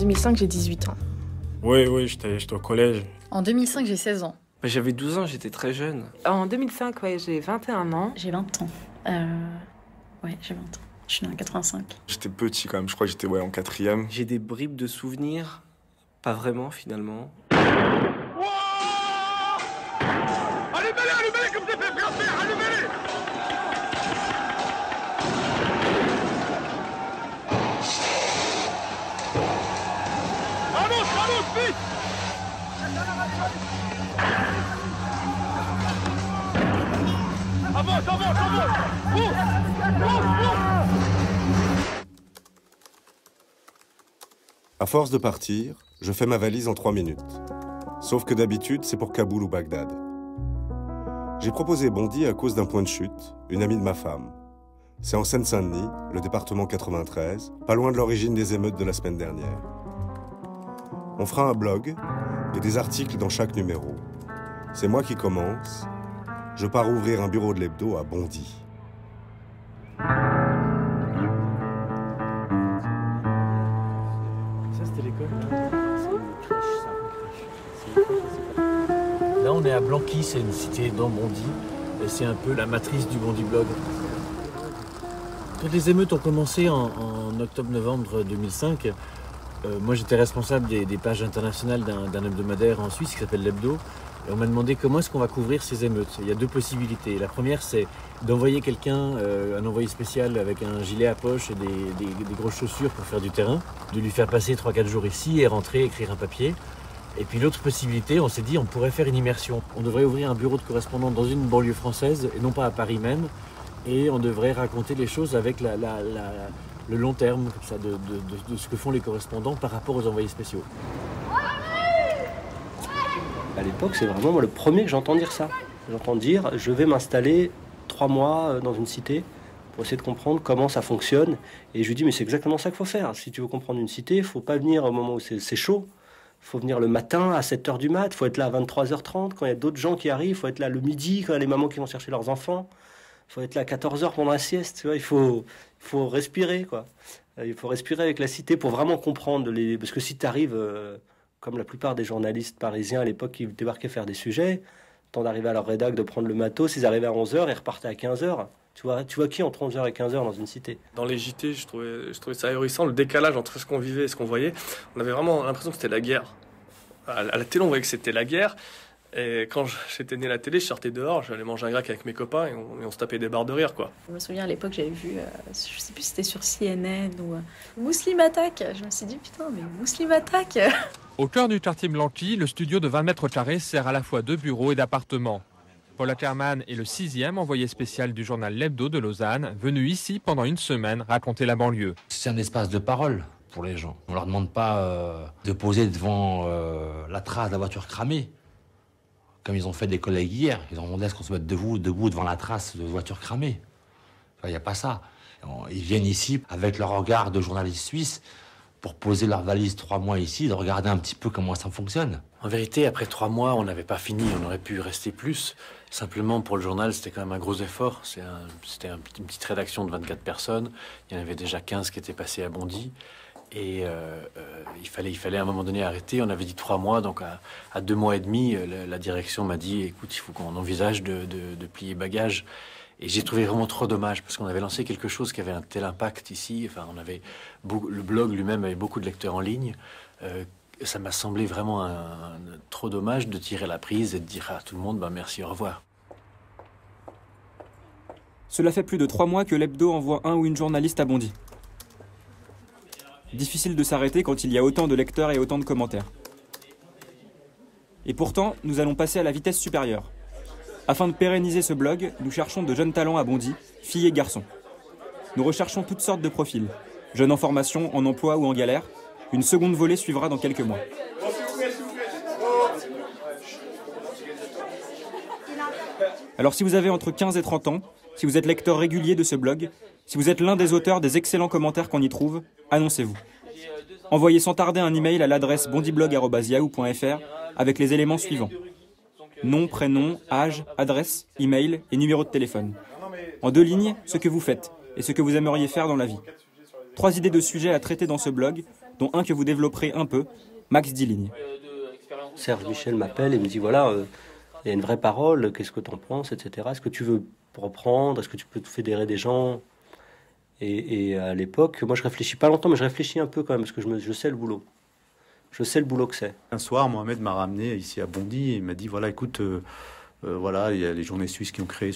2005, j'ai 18 ans. Oui, j'étais au collège. En 2005, j'ai 16 ans. J'avais 12 ans, j'étais très jeune. En 2005, ouais, j'ai 21 ans. J'ai 20 ans. Ouais, j'ai 20 ans. Je suis née en 85. J'étais petit quand même, je crois que j'étais en 4e. J'ai des bribes de souvenirs, pas vraiment finalement. Allumez-les comme t'es fait frapper, allumez-les. Vamos, vite. Avance. À force de partir, je fais ma valise en 3 minutes. Sauf que d'habitude, c'est pour Kaboul ou Bagdad. J'ai proposé Bondy à cause d'un point de chute, une amie de ma femme. C'est en Seine-Saint-Denis, le département 93, pas loin de l'origine des émeutes de la semaine dernière. On fera un blog et des articles dans chaque numéro. C'est moi qui commence. Je pars ouvrir un bureau de l'hebdo à Bondy. Ça, c'était l'école, là. C'est une crèche, ça. Là, on est à Blanqui, c'est une cité dans Bondy. Et c'est un peu la matrice du Bondy Blog. Quand les émeutes ont commencé en octobre-novembre 2005, moi j'étais responsable des pages internationales d'un hebdomadaire en Suisse qui s'appelle l'Hebdo. Et on m'a demandé comment est-ce qu'on va couvrir ces émeutes. Il y a 2 possibilités. La première, c'est d'envoyer quelqu'un, un envoyé spécial avec un gilet à poche et des grosses chaussures pour faire du terrain, de lui faire passer 3-4 jours ici et rentrer écrire un papier. Et puis l'autre possibilité, on s'est dit on pourrait faire une immersion. On devrait ouvrir un bureau de correspondant dans une banlieue française et non pas à Paris même. Et on devrait raconter les choses avec le long terme comme ça, de ce que font les correspondants par rapport aux envoyés spéciaux. À l'époque, c'est vraiment moi, le premier que j'entends dire ça. J'entends dire, je vais m'installer 3 mois dans une cité pour essayer de comprendre comment ça fonctionne. Et je lui dis, mais c'est exactement ça qu'il faut faire. Si tu veux comprendre une cité, il ne faut pas venir au moment où c'est chaud. Il faut venir le matin à 7h du mat. Il faut être là à 23h30 quand il y a d'autres gens qui arrivent. Il faut être là le midi quand il y a les mamans qui vont chercher leurs enfants. Il faut être là à 14h pendant la sieste. Tu vois, il faut respirer, quoi. Il faut respirer avec la cité pour vraiment comprendre. Parce que si tu arrives... comme la plupart des journalistes parisiens à l'époque qui débarquaient faire des sujets, temps d'arriver à leur rédac, de prendre le matos, ils arrivaient à 11h et repartaient à 15h. Tu vois qui entre 11h et 15h dans une cité? Dans les JT, je trouvais ça ahurissant, le décalage entre ce qu'on vivait et ce qu'on voyait. On avait vraiment l'impression que c'était la guerre. À la télé, on voyait que c'était la guerre. Et quand j'étais né à la télé, je sortais dehors, j'allais manger un grec avec mes copains et on se tapait des barres de rire, quoi. Je me souviens à l'époque, j'avais vu, je sais plus si c'était sur CNN ou Mousselim attaque. Je me suis dit, putain, mais Mousselim attaque. Au cœur du quartier Blanqui, le studio de 20 mètres carrés sert à la fois de bureaux et d'appartements. Paul Ackermann est le 6e envoyé spécial du journal L'Hebdo de Lausanne, venu ici pendant une semaine raconter la banlieue. C'est un espace de parole pour les gens. On leur demande pas de poser devant la trace de la voiture cramée, comme ils ont fait des collègues hier. Ils ont demandé à ce qu'on se mette debout devant la trace de voiture cramée. Il n'y a pas ça. Ils viennent ici avec leur regard de journalistes suisses pour poser leur valise 3 mois ici, de regarder un petit peu comment ça fonctionne. En vérité, après 3 mois, on n'avait pas fini, on aurait pu rester plus. Simplement, pour le journal, c'était quand même un gros effort. C'était une petite rédaction de 24 personnes. Il y en avait déjà 15 qui étaient passés à Bondy. Et il fallait à un moment donné arrêter. On avait dit 3 mois, donc à 2 mois et demi, la direction m'a dit, écoute, il faut qu'on envisage de plier bagages. Et j'ai trouvé vraiment trop dommage, parce qu'on avait lancé quelque chose qui avait un tel impact ici. Enfin, le blog lui-même avait beaucoup de lecteurs en ligne. Ça m'a semblé vraiment trop dommage de tirer la prise et de dire à tout le monde, merci, au revoir. Cela fait plus de 3 mois que l'Hebdo envoie un ou une journaliste à Bondy. Difficile de s'arrêter quand il y a autant de lecteurs et autant de commentaires. Et pourtant, nous allons passer à la vitesse supérieure. Afin de pérenniser ce blog, nous cherchons de jeunes talents à Bondy, filles et garçons. Nous recherchons toutes sortes de profils. Jeunes en formation, en emploi ou en galère. Une seconde volée suivra dans quelques mois. Alors si vous avez entre 15 et 30 ans, si vous êtes lecteur régulier de ce blog, si vous êtes l'un des auteurs des excellents commentaires qu'on y trouve, annoncez-vous. Envoyez sans tarder un email à l'adresse bondyblog@yahoo.fr avec les éléments suivants. Nom, prénom, âge, adresse, email et numéro de téléphone. En 2 lignes, ce que vous faites et ce que vous aimeriez faire dans la vie. 3 idées de sujets à traiter dans ce blog dont un que vous développerez un peu, max 10 lignes. Serge Michel m'appelle et me dit voilà, il y a une vraie parole, qu'est-ce que tu en penses, etc. Est-ce que tu veux reprendre, est-ce que tu peux fédérer des gens et à l'époque, moi je réfléchis pas longtemps, mais je réfléchis un peu quand même, parce que je sais le boulot. Je sais le boulot que c'est. Un soir, Mohamed m'a ramené ici à Bondy et il m'a dit voilà, écoute, voilà, il y a les journalistes suisses qui ont créé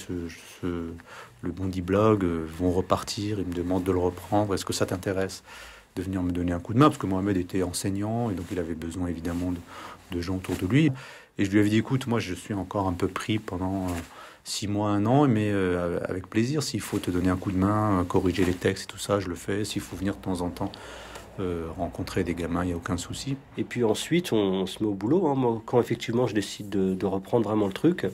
le Bondy Blog, vont repartir, ils me demandent de le reprendre, est-ce que ça t'intéresse de venir me donner un coup de main, parce que Mohamed était enseignant et donc il avait besoin évidemment de gens autour de lui. Et je lui avais dit écoute, moi je suis encore un peu pris pendant 6 mois, 1 an, mais avec plaisir, s'il faut te donner un coup de main, corriger les textes et tout ça, je le fais. S'il faut venir de temps en temps rencontrer des gamins, il n'y a aucun souci. Et puis ensuite, on se met au boulot. Hein. Moi, quand effectivement je décide de reprendre vraiment le truc,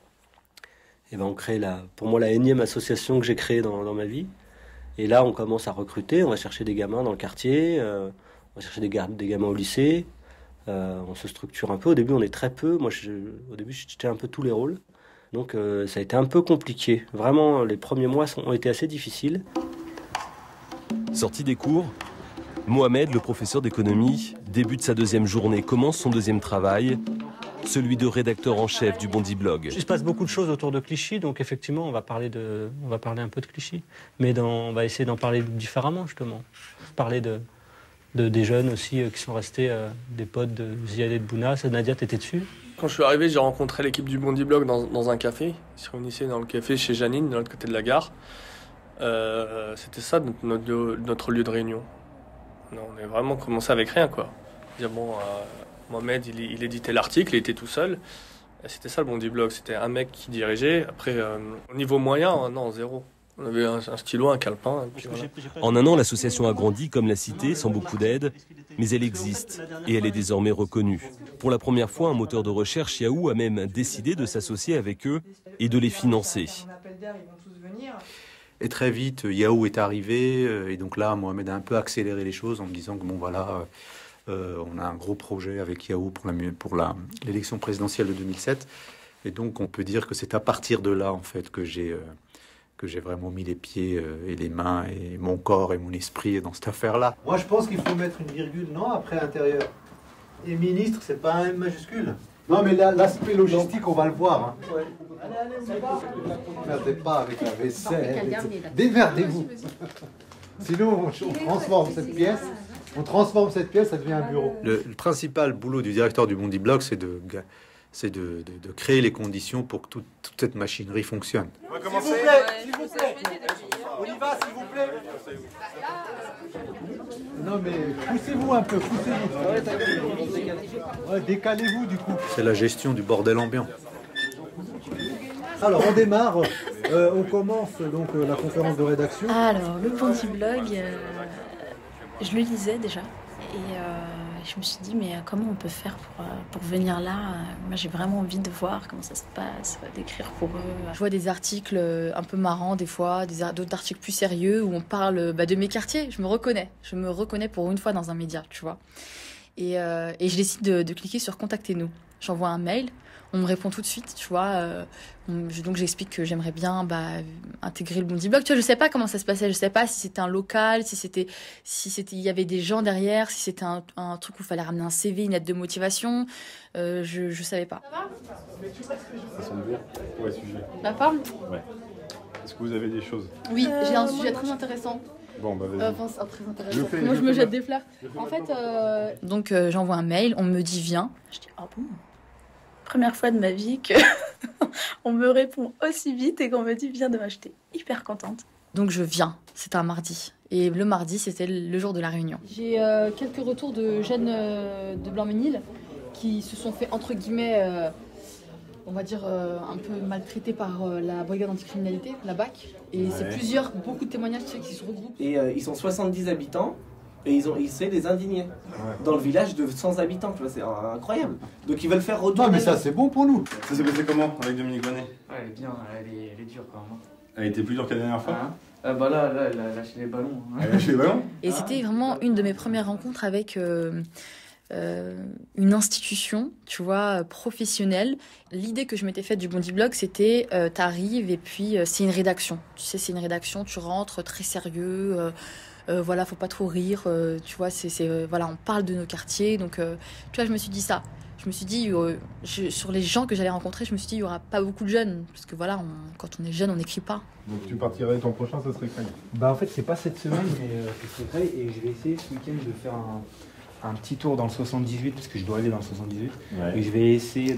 et ben on crée pour moi la énième association que j'ai créée dans ma vie. Et là, on commence à recruter, on va chercher des gamins dans le quartier, on va chercher des gamins au lycée. On se structure un peu. Au début, on est très peu. Moi, au début, j'étais un peu tous les rôles. Donc, ça a été un peu compliqué. Vraiment, les premiers mois ont été assez difficiles. Sorti des cours, Mohamed, le professeur d'économie, débute sa 2e journée, commence son 2e travail, celui de rédacteur en chef du Bondy Blog. Il se passe beaucoup de choses autour de Clichy, donc effectivement, on va parler un peu de Clichy. Mais on va essayer d'en parler différemment, justement. Parler des jeunes aussi qui sont restés, des potes de Ziad et de Bouna. Nadia, t'étais dessus? Quand je suis arrivé, j'ai rencontré l'équipe du Bondy Blog dans un café. Ils se réunissaient dans le café chez Janine, de l'autre côté de la gare. C'était ça notre lieu de réunion. On a vraiment commencé avec rien, quoi. Dire bon, Mohamed, il éditait l'article, il était tout seul. Et c'était ça le Bondy Blog, c'était un mec qui dirigeait. Après, au niveau moyen, non, zéro. On avait un stylo, un calepin. Puis voilà. En 1 an, l'association a grandi, comme l'a cité, sans beaucoup d'aide, mais elle existe et elle est désormais reconnue. Pour la première fois, un moteur de recherche, Yahoo, a même décidé de s'associer avec eux et de les financer. Et très vite, Yahoo est arrivé, et donc là, Mohamed a un peu accéléré les choses en me disant que bon, voilà, on a un gros projet avec Yahoo pour l'élection présidentielle de 2007. Et donc, on peut dire que c'est à partir de là, en fait, que j'ai vraiment mis les pieds et les mains et mon corps et mon esprit dans cette affaire-là. Moi, je pense qu'il faut mettre une virgule, non, après intérieur. Et ministre, c'est pas un M majuscule. Non, mais l'aspect logistique, on va le voir. Hein. Ouais. Ne merdez pas avec la vaisselle. Démerdez-vous. Sinon, on transforme cette pièce. Ça devient un bureau. Le principal boulot du directeur du Bondy Blog, c'est de créer les conditions pour que toute cette machinerie fonctionne. On va commencer. S'il vous plaît. On y va, s'il vous plaît. Non mais poussez-vous un peu, poussez-vous. Ouais, décalez-vous du coup. C'est la gestion du bordel ambiant. Alors on démarre, on commence donc la conférence de rédaction. Alors le Bondy Blog, je le lisais déjà et je me suis dit mais comment on peut faire pour venir là. Moi j'ai vraiment envie de voir comment ça se passe, d'écrire pour eux. Je vois des articles un peu marrants des fois, d'autres articles plus sérieux où on parle de mes quartiers. Je me reconnais pour une fois dans un média, tu vois. Et je décide de cliquer sur contactez-nous. J'envoie un mail. On me répond tout de suite, tu vois. Donc j'explique que j'aimerais bien intégrer le Bondy Blog. Tu vois, je sais pas comment ça se passait. Je sais pas si c'était un local, si il y avait des gens derrière, si c'était un truc où il fallait ramener un CV, une lettre de motivation. Je savais pas. Ça semble bien. Ouais, sujet. La forme ? Ouais. Est-ce que vous avez des choses ? Oui, j'ai un sujet très intéressant. Bon, bah vas-y. Très intéressant. Moi, je me jette des fleurs. En fait, donc j'envoie un mail, on me dit viens. Je dis ah bon. Première fois de ma vie que on me répond aussi vite et qu'on me dit viens demain. J'étais hyper contente. Donc je viens, c'était un mardi. Et le mardi, c'était le jour de la réunion. J'ai quelques retours de jeunes de Blanc-Ménil qui se sont fait, entre guillemets, on va dire, un peu maltraités par la brigade anticriminalité, la BAC. Et c'est beaucoup de témoignages qui se regroupent. Et ils sont 70 habitants. Et ils sont des indignés. Dans le village de 100 habitants, tu vois, c'est incroyable. Donc ils veulent faire retourner. Non mais ça c'est bon pour nous. Ça s'est passé comment avec Dominique Bonnet ? Ouais, elle est bien, elle est dure quand même. Elle était plus dure que la dernière fois ? Bah là, elle a lâché les ballons. Elle a lâché les ballons ? Et c'était vraiment une de mes premières rencontres avec une institution, tu vois, professionnelle. L'idée que je m'étais faite du Bondy Blog, c'était t'arrives et puis c'est une rédaction. Tu sais, c'est une rédaction, tu rentres très sérieux. voilà, faut pas trop rire, tu vois, voilà, on parle de nos quartiers, donc tu vois, je me suis dit ça. Je me suis dit, sur les gens que j'allais rencontrer, je me suis dit, il y aura pas beaucoup de jeunes, parce que voilà, quand on est jeune, on n'écrit pas. Donc tu partirais, ton prochain, ça serait Creil? Bah en fait, c'est pas cette semaine, mais c'est Creil, et je vais essayer ce week-end de faire un petit tour dans le 78, parce que je dois aller dans le 78, et je vais essayer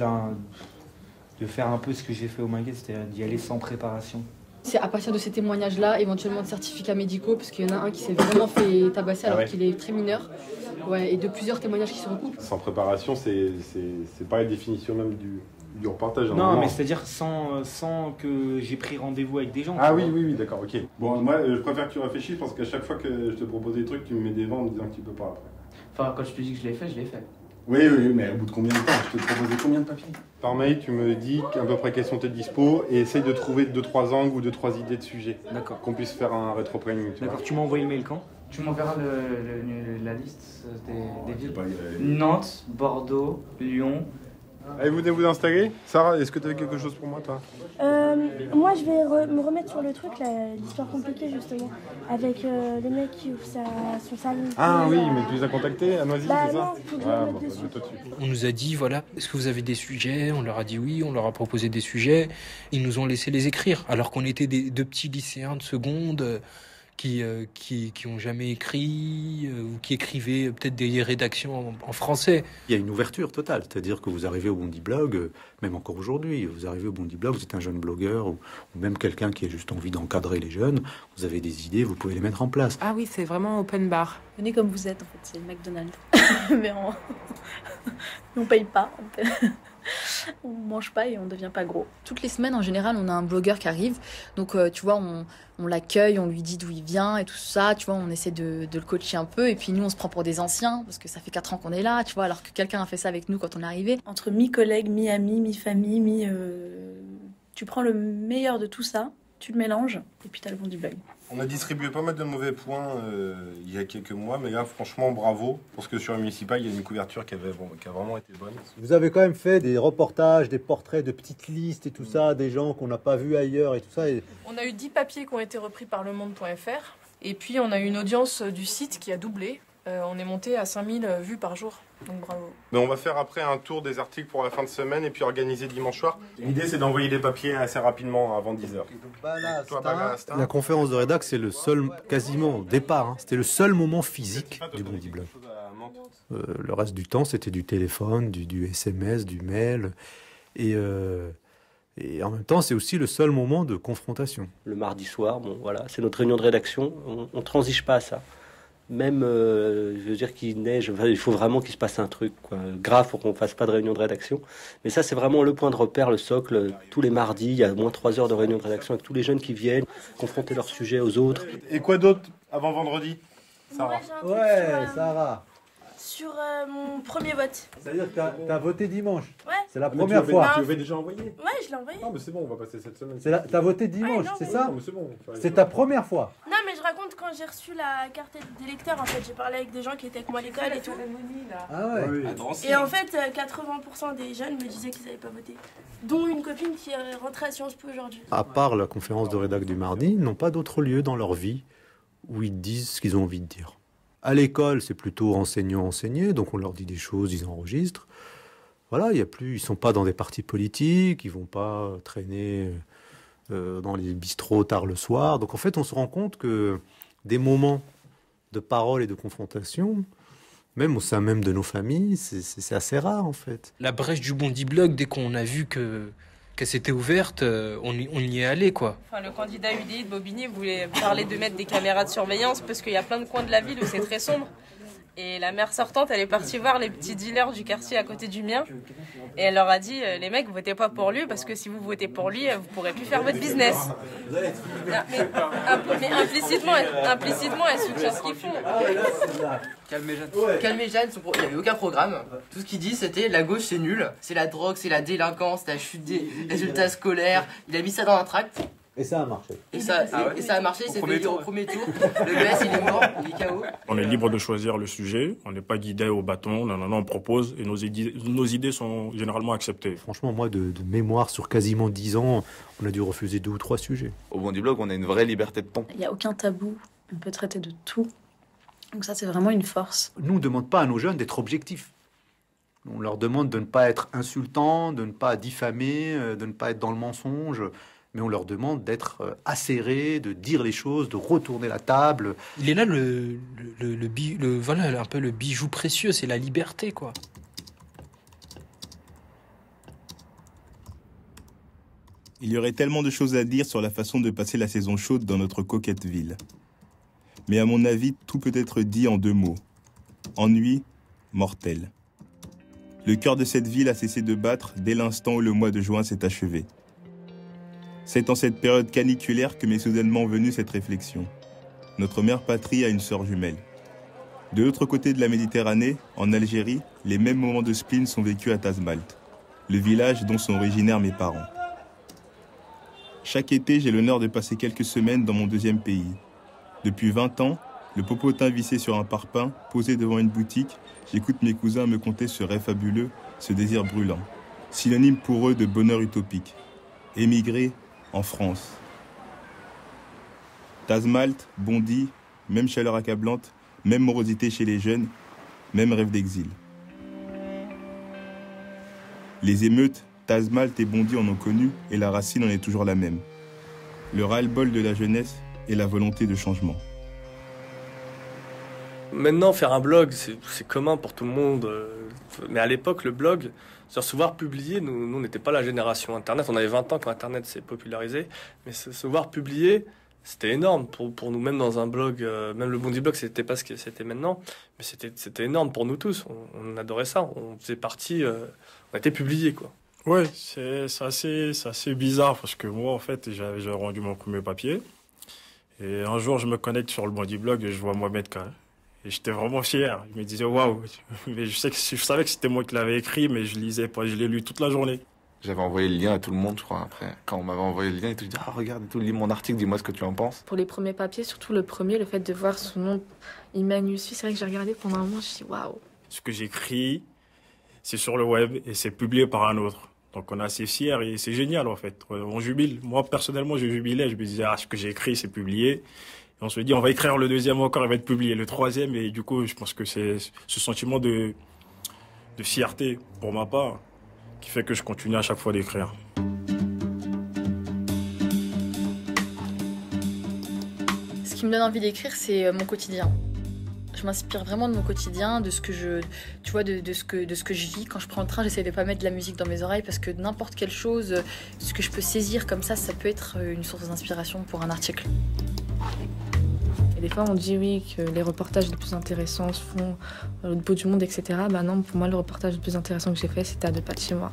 de faire un peu ce que j'ai fait au Minguet, c'est-à-dire d'y aller sans préparation. C'est à partir de ces témoignages-là, éventuellement de certificats médicaux, parce qu'il y en a un qui s'est vraiment fait tabasser alors qu'il est très mineur. Ouais, et de plusieurs témoignages qui se recoupent. Sans préparation, c'est pas la définition même du reportage. Non, mais c'est-à-dire sans que j'ai pris rendez-vous avec des gens. Ah oui, d'accord, ok. Bon, moi, je préfère que tu réfléchisses parce qu'à chaque fois que je te propose des trucs, tu me mets des vents en me disant que tu peux pas après. Enfin, quand je te dis que je l'ai fait, je l'ai fait. Oui, mais au bout de combien de temps? Je te proposais combien de papiers? Par mail, tu me dis à peu près quels sont tes dispos et essaye de trouver 2-3 angles ou 2-3 idées de sujets. D'accord. Qu'on puisse faire un rétro-planning. D'accord, tu m'as envoyé le mail quand? Tu m'enverras la liste des villes. Nantes, Bordeaux, Lyon. Allez, vous venez vous installer. Sarah, est-ce que tu avais quelque chose pour moi, toi? Moi, je vais me remettre sur le truc, l'histoire compliquée, justement, avec le mec qui ouvre son salon. Ah oui, mais tu les as contactés à Noisy, c'est ça? Non, faut que je me mette dessus. On nous a dit, voilà, est-ce que vous avez des sujets? On leur a dit oui, on leur a proposé des sujets. Ils nous ont laissé les écrire, alors qu'on était deux petits lycéens de seconde qui ont jamais écrit ou qui écrivaient peut-être des rédactions en français. Il y a une ouverture totale, c'est-à-dire que vous arrivez au Bondy Blog, même encore aujourd'hui, vous arrivez au Bondy Blog, vous êtes un jeune blogueur ou même quelqu'un qui a juste envie d'encadrer les jeunes, vous avez des idées, vous pouvez les mettre en place. Ah oui, c'est vraiment open bar. Venez comme vous êtes, en fait, c'est le McDonald's. Mais on paye pas. On mange pas et on devient pas gros. Toutes les semaines, en général, on a un blogueur qui arrive. Donc, tu vois, on l'accueille, on lui dit d'où il vient et tout ça. Tu vois, on essaie de le coacher un peu. Et puis, nous, on se prend pour des anciens parce que ça fait 4 ans qu'on est là, tu vois, alors que quelqu'un a fait ça avec nous quand on est arrivé. Entre mi-collègues, mi-amis, mi-famille, tu prends le meilleur de tout ça, tu le mélanges et puis t'as le Bondy Blog. On a distribué pas mal de mauvais points il y a quelques mois, mais là, franchement, bravo. Parce que sur le municipal, il y a une couverture qui a vraiment été bonne. Vous avez quand même fait des reportages, des portraits de petites listes et tout ça, des gens qu'on n'a pas vus ailleurs et tout ça. On a eu 10 papiers qui ont été repris par lemonde.fr. Et puis, on a eu une audience du site qui a doublé. On est monté à 5000 vues par jour. Donc bravo. Mais on va faire après un tour des articles pour la fin de semaine et puis organiser dimanche soir. L'idée, c'est d'envoyer les papiers assez rapidement avant 10h. La conférence de rédac, c'est le seul, quasiment au départ, c'était le seul moment physique du Bondy Blog. Le reste du temps, c'était du téléphone, du SMS, du mail. Et en même temps, c'est aussi le seul moment de confrontation. Le mardi soir, bon, voilà, c'est notre réunion de rédaction. On ne transige pas à ça. Même, je veux dire qu'il neige, il faut vraiment qu'il se passe un truc grave pour qu'on ne fasse pas de réunion de rédaction. Mais ça, c'est vraiment le point de repère, le socle. Tous les mardis, il y a au moins 3 heures de réunion de rédaction avec tous les jeunes qui viennent confronter leurs sujets aux autres. Et quoi d'autre avant vendredi, Sarah? Ouais, Sarah. Sur mon premier vote. C'est-à-dire que t'as voté dimanche? Ouais. C'est la première fois. Tu l'avais déjà envoyé? Ouais, je l'ai envoyé. Non, mais c'est bon, on va passer cette semaine. T'as voté dimanche, c'est ça? Non, mais c'est bon. C'est ta première fois? Non, mais je raconte quand j'ai reçu la carte d'électeur, en fait, j'ai parlé avec des gens qui étaient avec moi à l'école et tout. Ah ouais. Oui. Et en fait, 80% des jeunes me disaient qu'ils n'avaient pas voté. Dont une copine qui est rentrée à Sciences Po aujourd'hui. À part la conférence de rédac du mardi, ils n'ont pas d'autre lieu dans leur vie où ils disent ce qu'ils ont envie de dire. À l'école, c'est plutôt enseignant-enseigné, donc on leur dit des choses, ils enregistrent. Voilà, ils sont pas dans des partis politiques, ils vont pas traîner dans les bistrots tard le soir. Donc en fait, on se rend compte que des moments de parole et de confrontation, même au sein même de nos familles, c'est assez rare en fait. La brèche du Bondy Blog, dès qu'on a vu qu'elle s'était ouverte, on y est allé, quoi. Enfin, le candidat UDI de Bobigny voulait parler de mettre des caméras de surveillance parce qu'il y a plein de coins de la ville où c'est très sombre. Et la maire sortante, elle est partie voir les petits dealers du quartier à côté du mien. Et elle leur a dit, les mecs, votez pas pour lui parce que si vous votez pour lui, vous pourrez plus faire votre business. Mais implicitement, elle soutient ce qu'ils font. Calmez Jeanne. Calmez Jeanne, il n'y avait aucun programme. Tout ce qu'il dit, c'était la gauche c'est nul, c'est la drogue, c'est la délinquance, la chute des résultats scolaires. Il a mis ça dans un tract. Et ça a marché. Et ça a marché, il s'est fait élire au premier tour. Le gars, il est mort, il est KO. On est libre de choisir le sujet, on n'est pas guidé au bâton, non, on propose et nos idées sont généralement acceptées. Franchement, moi, de mémoire, sur quasiment 10 ans, on a dû refuser 2 ou 3 sujets. Au Bondy Blog, on a une vraie liberté de ton. Il n'y a aucun tabou On peut traiter de tout. Donc ça, c'est vraiment une force. Nous, on ne demande pas à nos jeunes d'être objectifs. On leur demande de ne pas être insultants, de ne pas diffamer, de ne pas être dans le mensonge, mais on leur demande d'être acérés, de dire les choses, de retourner la table. Il est là voilà, un peu le bijou précieux, c'est la liberté, quoi. Il y aurait tellement de choses à dire sur la façon de passer la saison chaude dans notre coquette ville. Mais à mon avis, tout peut être dit en 2 mots. Ennui, mortel. Le cœur de cette ville a cessé de battre dès l'instant où le mois de juin s'est achevé. C'est en cette période caniculaire que m'est soudainement venue cette réflexion. Notre mère patrie a une sœur jumelle. De l'autre côté de la Méditerranée, en Algérie, les mêmes moments de spleen sont vécus à Tazmalt, le village dont sont originaires mes parents. Chaque été, j'ai l'honneur de passer quelques semaines dans mon 2e pays. Depuis 20 ans, le popotin vissé sur un parpaing, posé devant une boutique, j'écoute mes cousins me conter ce rêve fabuleux, ce désir brûlant, synonyme pour eux de bonheur utopique. Émigrer en France. Tazmalt, Bondy, même chaleur accablante, même morosité chez les jeunes, même rêve d'exil. Les émeutes, Tazmalt et Bondy en ont connu et la racine en est toujours la même. Le ras-le-bol de la jeunesse et la volonté de changement. Maintenant, faire un blog, c'est commun pour tout le monde. Mais à l'époque, le blog, se voir publier, nous on n'était pas la génération Internet. On avait 20 ans quand Internet s'est popularisé. Mais se voir publier, c'était énorme pour nous, même dans un blog. Même le Bondy Blog, c'était pas ce que c'était maintenant. Mais c'était énorme pour nous tous. On adorait ça. On faisait partie... on était publiés, quoi. Ouais, c'est assez bizarre parce que moi, en fait, j'avais rendu mon premier papier. Et un jour, je me connecte sur le Bondy Blog et je vois Mohamed K. Et j'étais vraiment fier. Je me disais, waouh. Mais je savais que c'était moi qui l'avais écrit, mais je lisais pas. Je l'ai lu toute la journée. J'avais envoyé le lien à tout le monde, je crois, après. Quand on m'avait envoyé le lien, ils te disaient, ah, regarde, lis mon article, dis-moi ce que tu en penses. Pour les premiers papiers, surtout le premier, le fait de voir son nom, il manuscrit, c'est vrai que j'ai regardé pendant un moment, je me suis dit, waouh. Ce que j'écris, c'est sur le web et c'est publié par un autre. Donc on est assez fiers et c'est génial, en fait. On jubile. Moi, personnellement, je jubilais. Je me disais, ah, ce que j'ai écrit, c'est publié. Et on se dit, on va écrire le 2e encore, il va être publié. Le 3e, et du coup, je pense que c'est ce sentiment de fierté, pour ma part, qui fait que je continue à chaque fois d'écrire. Ce qui me donne envie d'écrire, c'est mon quotidien. Je m'inspire vraiment de mon quotidien, de ce que je, tu vois, de ce que je vis. Quand je prends le train, j'essaie de pas mettre de la musique dans mes oreilles parce que n'importe quelle chose, ce que je peux saisir comme ça peut être une source d'inspiration pour un article. Et des fois, on dit oui que les reportages les plus intéressants se font à l'autre bout du monde, etc. Bah non, pour moi, le reportage le plus intéressant que j'ai fait, c'était à 2 pas de chez moi.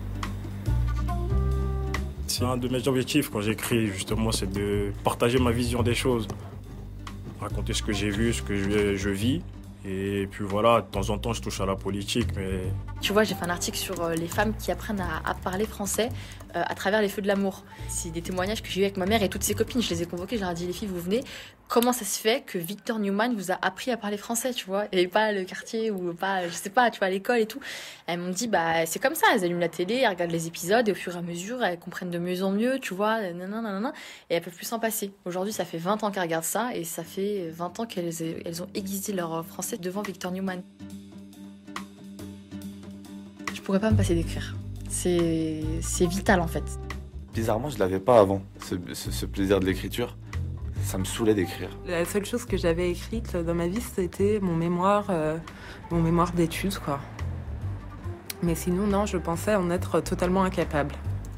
C'est un de mes objectifs quand j'écris, justement, c'est de partager ma vision des choses. Raconter ce que j'ai vu, ce que je vis. Et puis voilà, de temps en temps, je touche à la politique, mais... Tu vois, j'ai fait un article sur les femmes qui apprennent à parler français à travers les feux de l'amour. C'est des témoignages que j'ai eu avec ma mère et toutes ses copines. Je les ai convoquées, je leur ai dit, les filles, vous venez. Comment ça se fait que Victor Newman vous a appris à parler français, tu vois, et pas le quartier ou pas, je sais pas, tu vois, à l'école et tout. Elles m'ont dit, bah, c'est comme ça, elles allument la télé, elles regardent les épisodes et au fur et à mesure, elles comprennent de mieux en mieux, tu vois, nanana, et elles peuvent plus s'en passer. Aujourd'hui, ça fait 20 ans qu'elles regardent ça et ça fait 20 ans qu'elles ont aiguisé leur français devant Victor Newman. Je pourrais pas me passer d'écrire. C'est vital en fait. Bizarrement, je l'avais pas avant, ce plaisir de l'écriture. Ça me saoulait d'écrire. La seule chose que j'avais écrite dans ma vie, c'était mon mémoire d'études, quoi. Mais sinon, non, je pensais en être totalement incapable.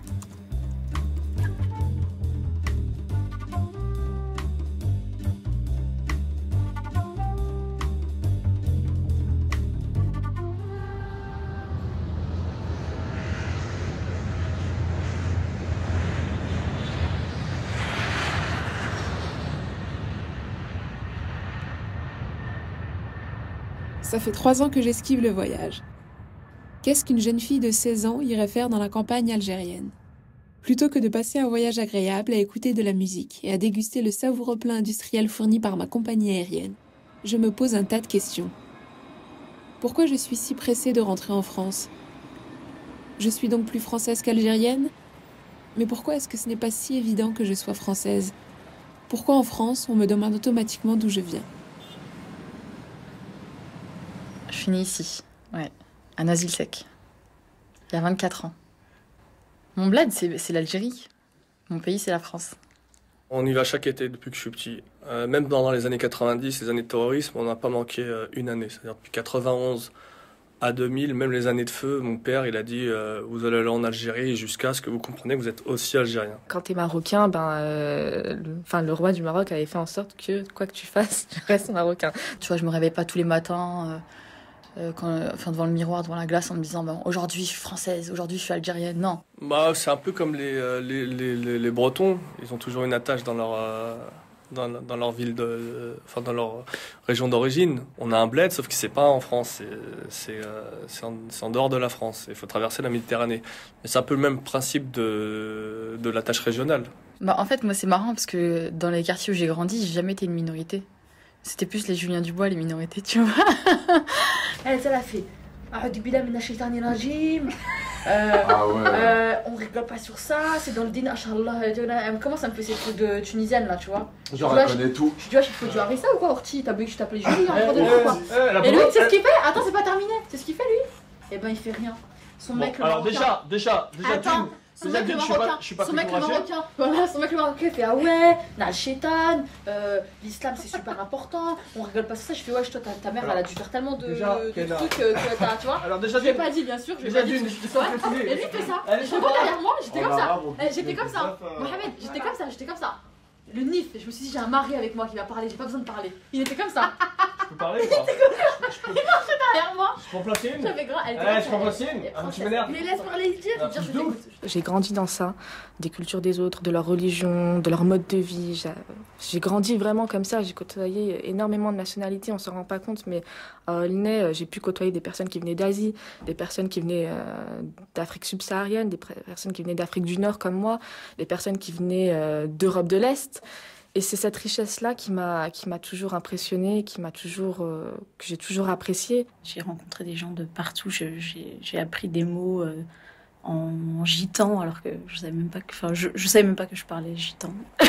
Ça fait 3 ans que j'esquive le voyage. Qu'est-ce qu'une jeune fille de 16 ans irait faire dans la campagne algérienne? Plutôt que de passer un voyage agréable à écouter de la musique et à déguster le savoureux plat industriel fourni par ma compagnie aérienne, je me pose un tas de questions. Pourquoi je suis si pressée de rentrer en France? Je suis donc plus française qu'algérienne? Mais pourquoi est-ce que ce n'est pas si évident que je sois française? Pourquoi en France, on me demande automatiquement d'où je viens? Je suis née ici, ouais, à Noisy-le-Sec, il y a 24 ans. Mon bled, c'est l'Algérie. Mon pays, c'est la France. On y va chaque été depuis que je suis petit. Même pendant les années 90, les années de terrorisme, on n'a pas manqué une année. C'est-à-dire depuis 91 à 2000, même les années de feu, mon père, il a dit vous allez aller en Algérie jusqu'à ce que vous compreniez que vous êtes aussi algérien. Quand t'es marocain, le roi du Maroc avait fait en sorte que, quoi que tu fasses, tu restes marocain. Tu vois, je me réveille pas tous les matins devant le miroir, devant la glace, en me disant aujourd'hui je suis française, aujourd'hui je suis algérienne. Non. C'est un peu comme les Bretons. Ils ont toujours une attache dans leur ville, dans leur région d'origine. On a un bled, sauf que c'est pas en France, c'est en dehors de la France. Il faut traverser la Méditerranée. Mais c'est un peu le même principe de l'attache régionale. En fait, moi c'est marrant parce que dans les quartiers où j'ai grandi, j'ai jamais été une minorité. C'était plus les Julien Dubois, les minorités, tu vois. Elle a fait. On rigole pas sur ça, c'est dans le din, Inch'Allah. Elle commence à me faire ces trucs de tunisienne là, tu vois. Genre, elle connaît tout. Je dis, il faut que tu arrêtes ça ou quoi, Orti? T'as oublié que je t'appelais Julie, quoi. Et lui, c'est ce qu'il fait. Attends, c'est pas terminé. C'est ce qu'il fait, lui. Eh ben, il fait rien. Son mec, le Marocain. Alors, déjà, attends. Son mec le Marocain, voilà, son mec le Marocain fait ah ouais, Nal Shaitan, l'islam c'est super important, on rigole pas sur ça. Je fais ouais, toi ta mère elle a dû faire tellement de trucs que t'as, tu vois. Alors déjà, je l'ai pas dit bien sûr, je l'ai pas dit. Et lui il fait ça, je suis pas derrière moi, j'étais comme ça, j'étais comme ça. Mohamed, j'étais comme ça. Le nif, je me suis dit j'ai un mari avec moi qui va parler, j'ai pas besoin de parler. Il était comme ça. Je peux parler ou pas? Il marchait derrière moi. Je peux en placer une? J'avais grave. Je peux en placer une? Tu m'énerves. Mais laisse parler, dire. J'ai grandi dans ça, des cultures des autres, de leur religion, de leur mode de vie. J'ai grandi vraiment comme ça. J'ai côtoyé énormément de nationalités, on s'en rend pas compte, mais à Aulnay, j'ai pu côtoyer des personnes qui venaient d'Asie, des personnes qui venaient d'Afrique subsaharienne, des personnes qui venaient d'Afrique du Nord comme moi, des personnes qui venaient d'Europe de l'Est. Et c'est cette richesse-là qui m'a toujours impressionnée, que j'ai toujours appréciée. J'ai rencontré des gens de partout. J'ai appris des mots en gitan, alors que je savais même pas que je parlais gitan.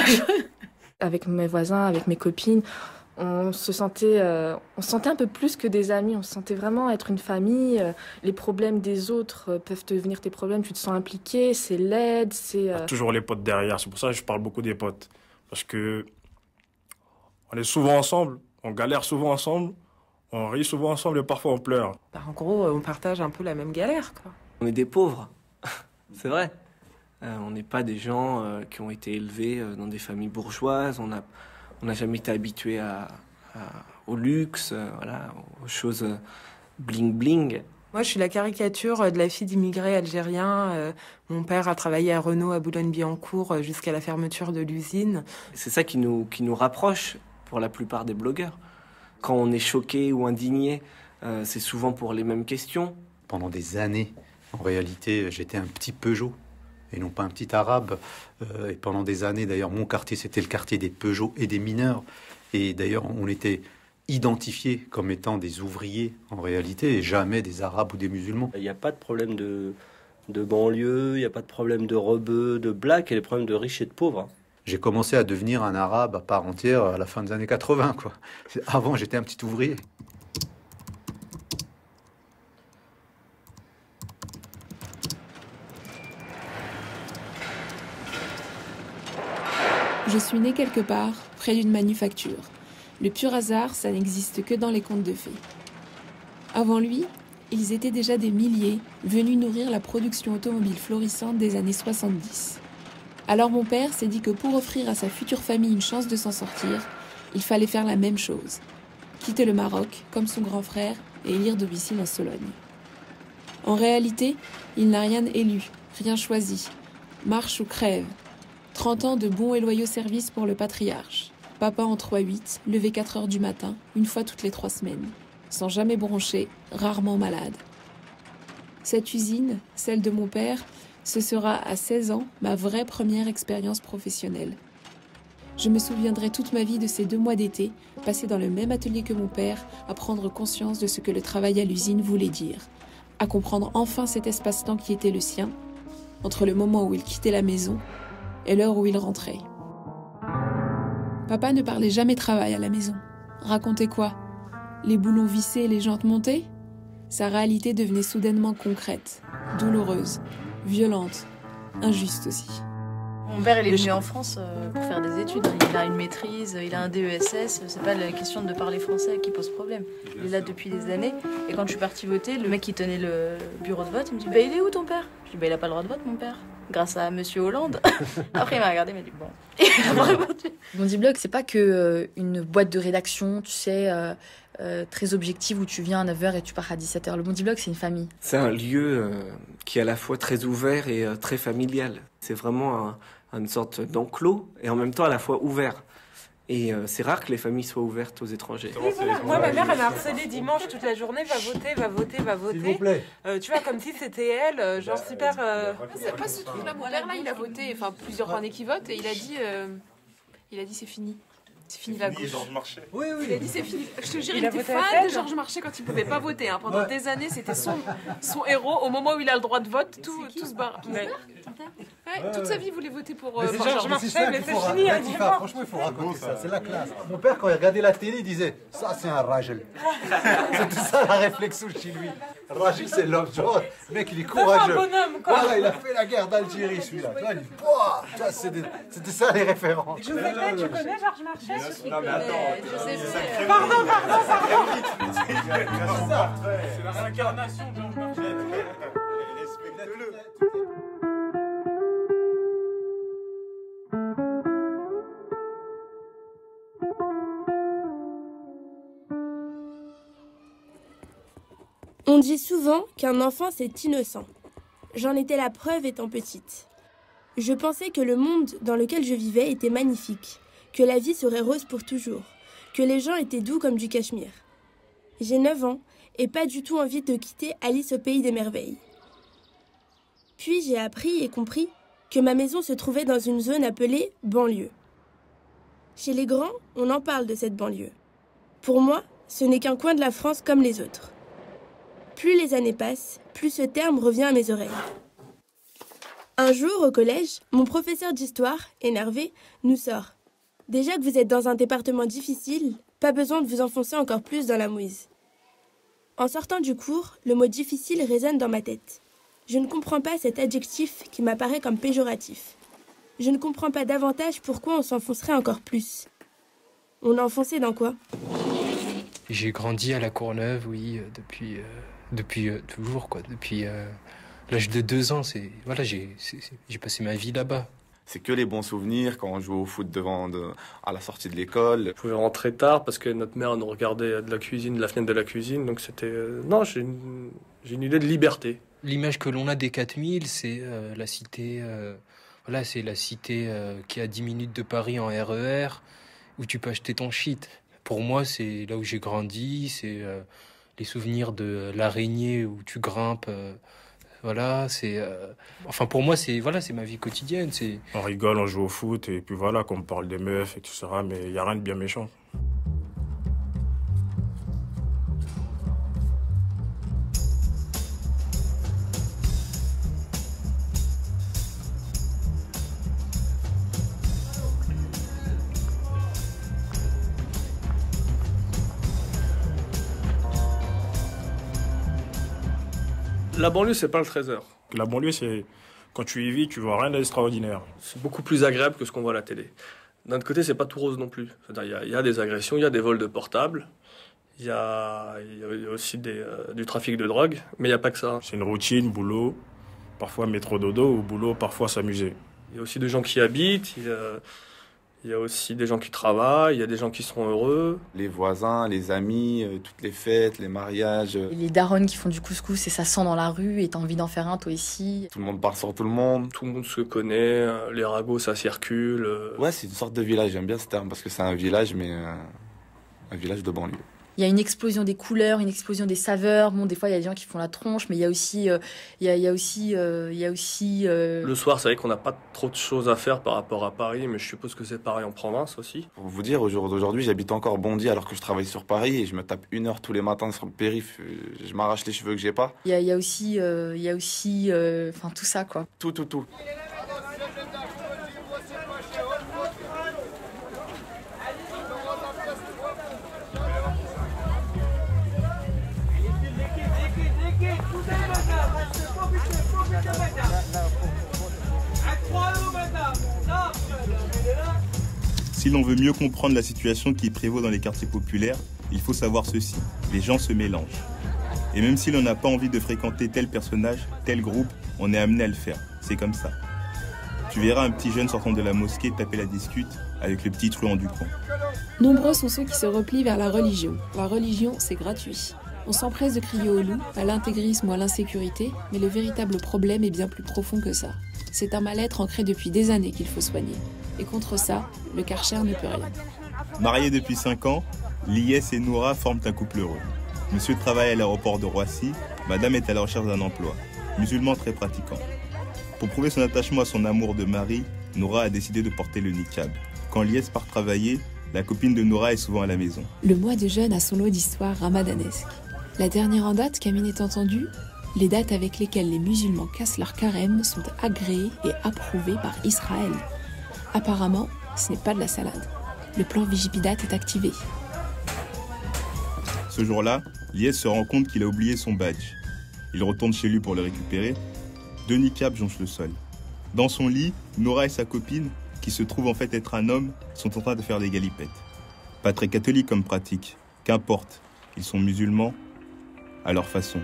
Avec mes voisins, avec mes copines, on se sentait un peu plus que des amis. On se sentait vraiment être une famille. Les problèmes des autres peuvent devenir tes problèmes. Tu te sens impliqué. C'est l'aide. C'est toujours les potes derrière. C'est pour ça que je parle beaucoup des potes. Parce que on est souvent ensemble, on galère souvent ensemble, on rit souvent ensemble et parfois on pleure. En gros, on partage un peu la même galère, quoi. On est des pauvres, c'est vrai. On n'est pas des gens qui ont été élevés dans des familles bourgeoises. On n'a jamais été habitués au luxe, aux choses bling bling. Moi, je suis la caricature de la fille d'immigrés algériens. Mon père a travaillé à Renault à Boulogne-Billancourt jusqu'à la fermeture de l'usine. C'est ça qui nous rapproche pour la plupart des blogueurs. Quand on est choqué ou indigné, c'est souvent pour les mêmes questions. Pendant des années, en réalité, j'étais un petit Peugeot et non pas un petit Arabe. Et pendant des années, d'ailleurs, mon quartier, c'était le quartier des Peugeot et des mineurs. Et d'ailleurs, on était identifiés comme étant des ouvriers en réalité et jamais des Arabes ou des musulmans. Il n'y a pas de problème de banlieue, il n'y a pas de problème de rebeux, de blacks, il y a des problèmes de riches et de pauvres. J'ai commencé à devenir un Arabe à part entière à la fin des années 80, quoi. Avant, j'étais un petit ouvrier. Je suis née quelque part, près d'une manufacture. Le pur hasard, ça n'existe que dans les contes de fées. Avant lui, ils étaient déjà des milliers venus nourrir la production automobile florissante des années 70. Alors mon père s'est dit que pour offrir à sa future famille une chance de s'en sortir, il fallait faire la même chose. Quitter le Maroc, comme son grand frère, et élire domicile en Sologne. En réalité, il n'a rien élu, rien choisi. Marche ou crève. 30 ans de bons et loyaux services pour le patriarche. Papa en 3-8, levé 4 heures du matin, une fois toutes les 3 semaines. Sans jamais broncher, rarement malade. Cette usine, celle de mon père, ce sera à 16 ans ma vraie première expérience professionnelle. Je me souviendrai toute ma vie de ces 2 mois d'été, passés dans le même atelier que mon père, à prendre conscience de ce que le travail à l'usine voulait dire, à comprendre enfin cet espace-temps qui était le sien, entre le moment où il quittait la maison et l'heure où il rentrait. Papa ne parlait jamais travail à la maison. Racontait quoi? Les boulons vissés et les jantes montées? Sa réalité devenait soudainement concrète, douloureuse, violente, injuste aussi. Mon père, il est venu en France pour faire des études. Il a une maîtrise, il a un DESS. C'est pas la question de parler français qui pose problème. Il est là depuis des années. Et quand je suis partie voter, le mec qui tenait le bureau de vote, il me dit « Bah, il est où ton père ?» Je dis « Bah, il a pas le droit de vote, mon père. » Grâce à Monsieur Hollande. Après, il m'a regardé, il m'a dit « Bon. » Bondi Blog, c'est pas que une boîte de rédaction, tu sais, très objective où tu viens à 9h et tu pars à 17h. Le Bondi Blog, c'est une famille. C'est un lieu qui est à la fois très ouvert et très familial. C'est vraiment une sorte d'enclos et en même temps à la fois ouvert. Et c'est rare que les familles soient ouvertes aux étrangers. Moi, ma mère, elle m'a harcelée dimanche toute la journée, va voter, va voter, va voter. S'il vous plaît. Tu vois, comme si c'était elle, genre super... C'est pas ce truc-là, mon père, là, il a voté, enfin, plusieurs années qu'il vote, et il a dit c'est fini. C'est fini la gauche. Oui, oui. Il a dit c'est fini. Je te jure, Il il a était voté fan à de Georges Marchais quand il pouvait pas voter. Hein. Pendant des années, c'était son héros. Au moment où il a le droit de vote, tout se barre. Toute sa vie, il voulait voter pour Georges Marchais, mais c'est fini. Franchement, il faut raconter ça. C'est la classe. Mon père, quand il regardait la télé, il disait « Ça, c'est un Rajel. » C'était ça la réflexion chez lui. Rajel, c'est l'homme. Le mec, il est courageux. C'est un bonhomme, quoi. Voilà, il a fait la guerre d'Algérie, celui-là. Tu vois, il dit « Pouah !» C'était ça les références. Joseph, tu connais Georges Marchais? Non mais attends, Pardon. C'est la réincarnation de Georges Marchais. On dit souvent qu'un enfant c'est innocent. J'en étais la preuve étant petite. Je pensais que le monde dans lequel je vivais était magnifique, que la vie serait rose pour toujours, que les gens étaient doux comme du Cachemire. J'ai 9 ans et pas du tout envie de quitter Alice au pays des merveilles. Puis j'ai appris et compris que ma maison se trouvait dans une zone appelée banlieue. Chez les grands, on en parle de cette banlieue. Pour moi, ce n'est qu'un coin de la France comme les autres. Plus les années passent, plus ce terme revient à mes oreilles. Un jour, au collège, mon professeur d'histoire, énervé, nous sort. Déjà que vous êtes dans un département difficile, pas besoin de vous enfoncer encore plus dans la mouise. En sortant du cours, le mot difficile résonne dans ma tête. Je ne comprends pas cet adjectif qui m'apparaît comme péjoratif. Je ne comprends pas davantage pourquoi on s'enfoncerait encore plus. On a enfoncé dans quoi? J'ai grandi à La Courneuve, oui, depuis toujours, quoi. Depuis l'âge de 2 ans, voilà, j'ai passé ma vie là-bas. C'est que les bons souvenirs quand on jouait au foot à la sortie de l'école. Je pouvais rentrer tard parce que notre mère nous regardait de la cuisine, de la fenêtre de la cuisine. Donc c'était... Non, j'ai une idée de liberté. L'image que l'on a des 4000, c'est la cité... voilà, c'est la cité qui est à 10 minutes de Paris en RER, où tu peux acheter ton shit. Pour moi, c'est là où j'ai grandi, c'est les souvenirs de l'araignée où tu grimpes... Voilà, c'est... Enfin, pour moi, c'est ma vie quotidienne. On rigole, on joue au foot, et puis voilà, qu'on parle des meufs et tout ça, mais il n'y a rien de bien méchant. La banlieue, c'est pas le Trésor. La banlieue, c'est... Quand tu y vis, tu vois rien d'extraordinaire. C'est beaucoup plus agréable que ce qu'on voit à la télé. D'un autre côté, c'est pas tout rose non plus. C'est-à-dire, il y a des agressions, il y a des vols de portables, il y a aussi du trafic de drogue, mais il n'y a pas que ça. C'est une routine, boulot, parfois métro dodo, ou boulot, parfois s'amuser. Il y a aussi des gens qui habitent, il y a aussi des gens qui travaillent, il y a des gens qui sont heureux. Les voisins, les amis, toutes les fêtes, les mariages. Et les darons qui font du couscous et ça sent dans la rue et t'as envie d'en faire un toi ici. Tout le monde parle sur tout le monde. Tout le monde se connaît, les ragots ça circule. Ouais, c'est une sorte de village, j'aime bien ce terme parce que c'est un village, mais un village de banlieue. Il y a une explosion des couleurs, une explosion des saveurs. Bon, des fois, il y a des gens qui font la tronche, mais il y a aussi... Le soir, c'est vrai qu'on n'a pas trop de choses à faire par rapport à Paris, mais je suppose que c'est pareil en province aussi. Pour vous dire, au jour d'aujourd'hui, j'habite encore Bondy alors que je travaille sur Paris et je me tape 1 heure tous les matins sur le périph'. Je m'arrache les cheveux que j'ai pas. Il y a aussi tout ça, quoi. Tout. Si l'on veut mieux comprendre la situation qui prévaut dans les quartiers populaires, il faut savoir ceci, les gens se mélangent. Et même si l'on n'a pas envie de fréquenter tel personnage, tel groupe, on est amené à le faire. C'est comme ça. Tu verras un petit jeune sortant de la mosquée taper la discute avec le petit truand du coin. Nombreux sont ceux qui se replient vers la religion. La religion, c'est gratuit. On s'empresse de crier au loup, à l'intégrisme ou à l'insécurité, mais le véritable problème est bien plus profond que ça. C'est un mal-être ancré depuis des années qu'il faut soigner. Et contre ça, le Karcher ne peut rien. Mariés depuis 5 ans, Liès et Noura forment un couple heureux. Monsieur travaille à l'aéroport de Roissy, madame est à la recherche d'un emploi. Musulman très pratiquant. Pour prouver son attachement à son amour de mari, Noura a décidé de porter le niqab. Quand Liès part travailler, la copine de Noura est souvent à la maison. Le mois de jeûne a son lot d'histoires ramadanesques. La dernière en date qu'Amine ait entendue, les dates avec lesquelles les musulmans cassent leur carême sont agréées et approuvées par Israël. Apparemment, ce n'est pas de la salade. Le plan Vigipidat est activé. Ce jour-là, Liès se rend compte qu'il a oublié son badge. Il retourne chez lui pour le récupérer. 2 niqabs jonchent le sol. Dans son lit, Noura et sa copine, qui se trouve en fait être un homme, sont en train de faire des galipettes. Pas très catholique comme pratique. Qu'importe, ils sont musulmans à leur façon.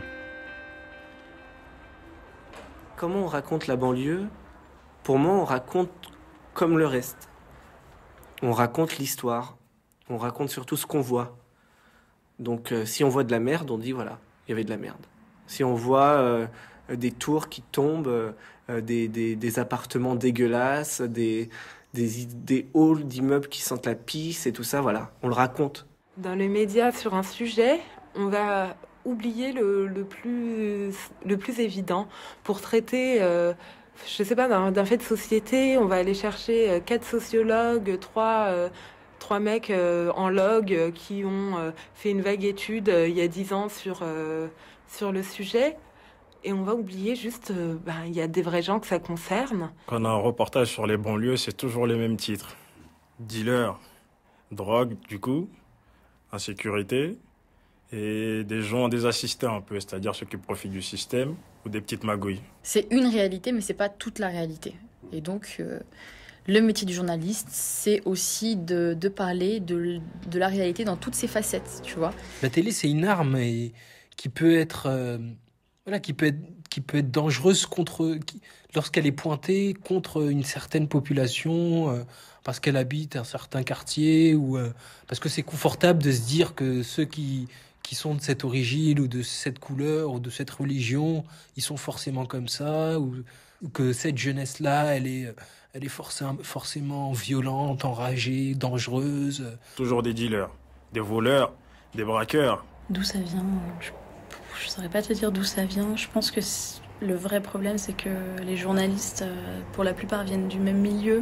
Comment on raconte la banlieue? Pour moi, on raconte comme le reste. On raconte l'histoire. On raconte surtout ce qu'on voit. Donc si on voit de la merde, on dit voilà, il y avait de la merde. Si on voit des tours qui tombent, des appartements dégueulasses, des halls d'immeubles qui sentent la pisse et tout ça, voilà, on le raconte. Dans les médias, sur un sujet, on va oublier le plus évident. Pour traiter, je sais pas, d'un fait de société, on va aller chercher 4 sociologues, 3 mecs en log qui ont fait une vague étude il y a 10 ans sur le sujet. Et on va oublier juste, il y a des vrais gens que ça concerne. Quand on a un reportage sur les banlieues, c'est toujours les mêmes titres. Dealers, drogue, du coup, insécurité, et des gens, des assistants un peu, c'est-à-dire ceux qui profitent du système, ou des petites magouilles. C'est une réalité, mais c'est pas toute la réalité. Et donc, le métier du journaliste, c'est aussi de parler de la réalité dans toutes ses facettes, tu vois. La télé, c'est une arme qui peut être... qui peut être dangereuse lorsqu'elle est pointée contre une certaine population, parce qu'elle habite un certain quartier, ou parce que c'est confortable de se dire que ceux qui sont de cette origine, ou de cette couleur, ou de cette religion, ils sont forcément comme ça, ou que cette jeunesse-là, elle est forcément violente, enragée, dangereuse. Toujours des dealers, des voleurs, des braqueurs. D'où ça vient Je saurais pas te dire d'où ça vient. Je pense que le vrai problème, c'est que les journalistes, pour la plupart, viennent du même milieu.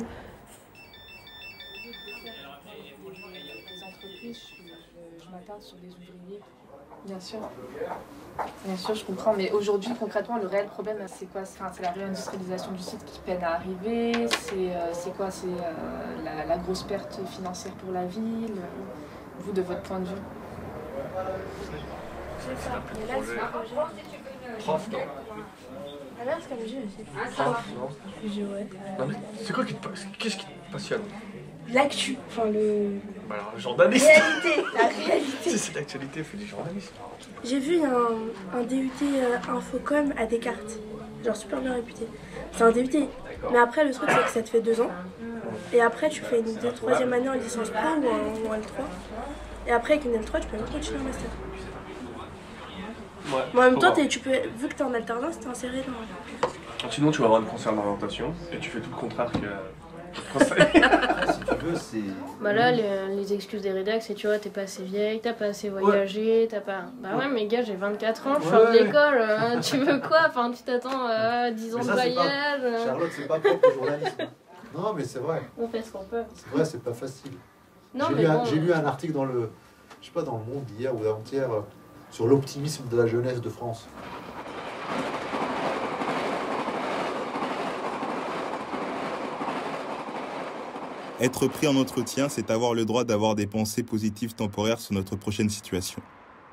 Les entreprises, je m'attarde sur des ouvriers. Bien sûr, je comprends. Mais aujourd'hui, concrètement, le réel problème, c'est quoi? C'est la réindustrialisation du site qui peine à arriver. C'est quoi? C'est la grosse perte financière pour la ville. Vous, de votre point de vue? Prof, non. C'est quoi qu'est-ce qui te passionne? L'actu, enfin le... Bah alors, le journaliste. La réalité. Si c'est l'actualité, fais du journalisme. J'ai vu un DUT Infocom à Descartes, genre super bien réputé. C'est un DUT, mais après le truc c'est que ça te fait 2 ans, et après tu fais une 3e année en licence pro ou en L3, et après avec une L3 tu peux même continuer en master. Ouais, mais en même temps, vu que t'es en alternance, t'es inséré dans... Sinon, tu vas avoir une conseillère d'orientation et tu fais tout le contraire que si tu veux, c'est... Bah là, les excuses des rédacs, c'est tu vois, t'es pas assez vieille, t'as pas assez voyagé, t'as pas... Bah ouais, mais gars, j'ai 24 ans, je sors de l'école, tu veux quoi? Enfin, tu t'attends à 10 ans de voyage... Charlotte, c'est pas propre au journalisme. Non, mais c'est vrai. On fait ce qu'on peut. C'est vrai, c'est pas facile. J'ai lu un article dans le... Je sais pas, dans Le Monde hier ou avant-hier... sur l'optimisme de la jeunesse de France. Être pris en entretien, c'est avoir le droit d'avoir des pensées positives temporaires sur notre prochaine situation.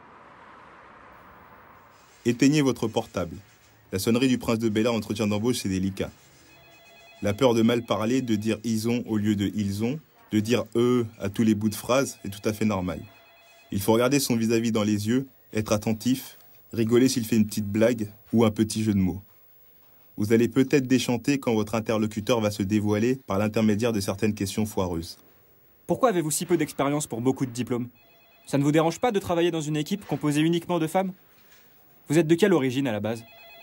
Éteignez votre portable. La sonnerie du prince de Bel-Air entretien d'embauche, c'est délicat. La peur de mal parler, de dire « ils ont » au lieu de « ils ont », De dire « à tous les bouts de phrases est tout à fait normal. Il faut regarder son vis-à-vis dans les yeux, être attentif, rigoler s'il fait une petite blague ou un petit jeu de mots. Vous allez peut-être déchanter quand votre interlocuteur va se dévoiler par l'intermédiaire de certaines questions foireuses. Pourquoi avez-vous si peu d'expérience pour beaucoup de diplômes? Ça ne vous dérange pas de travailler dans une équipe composée uniquement de femmes? Vous êtes de quelle origine à la base?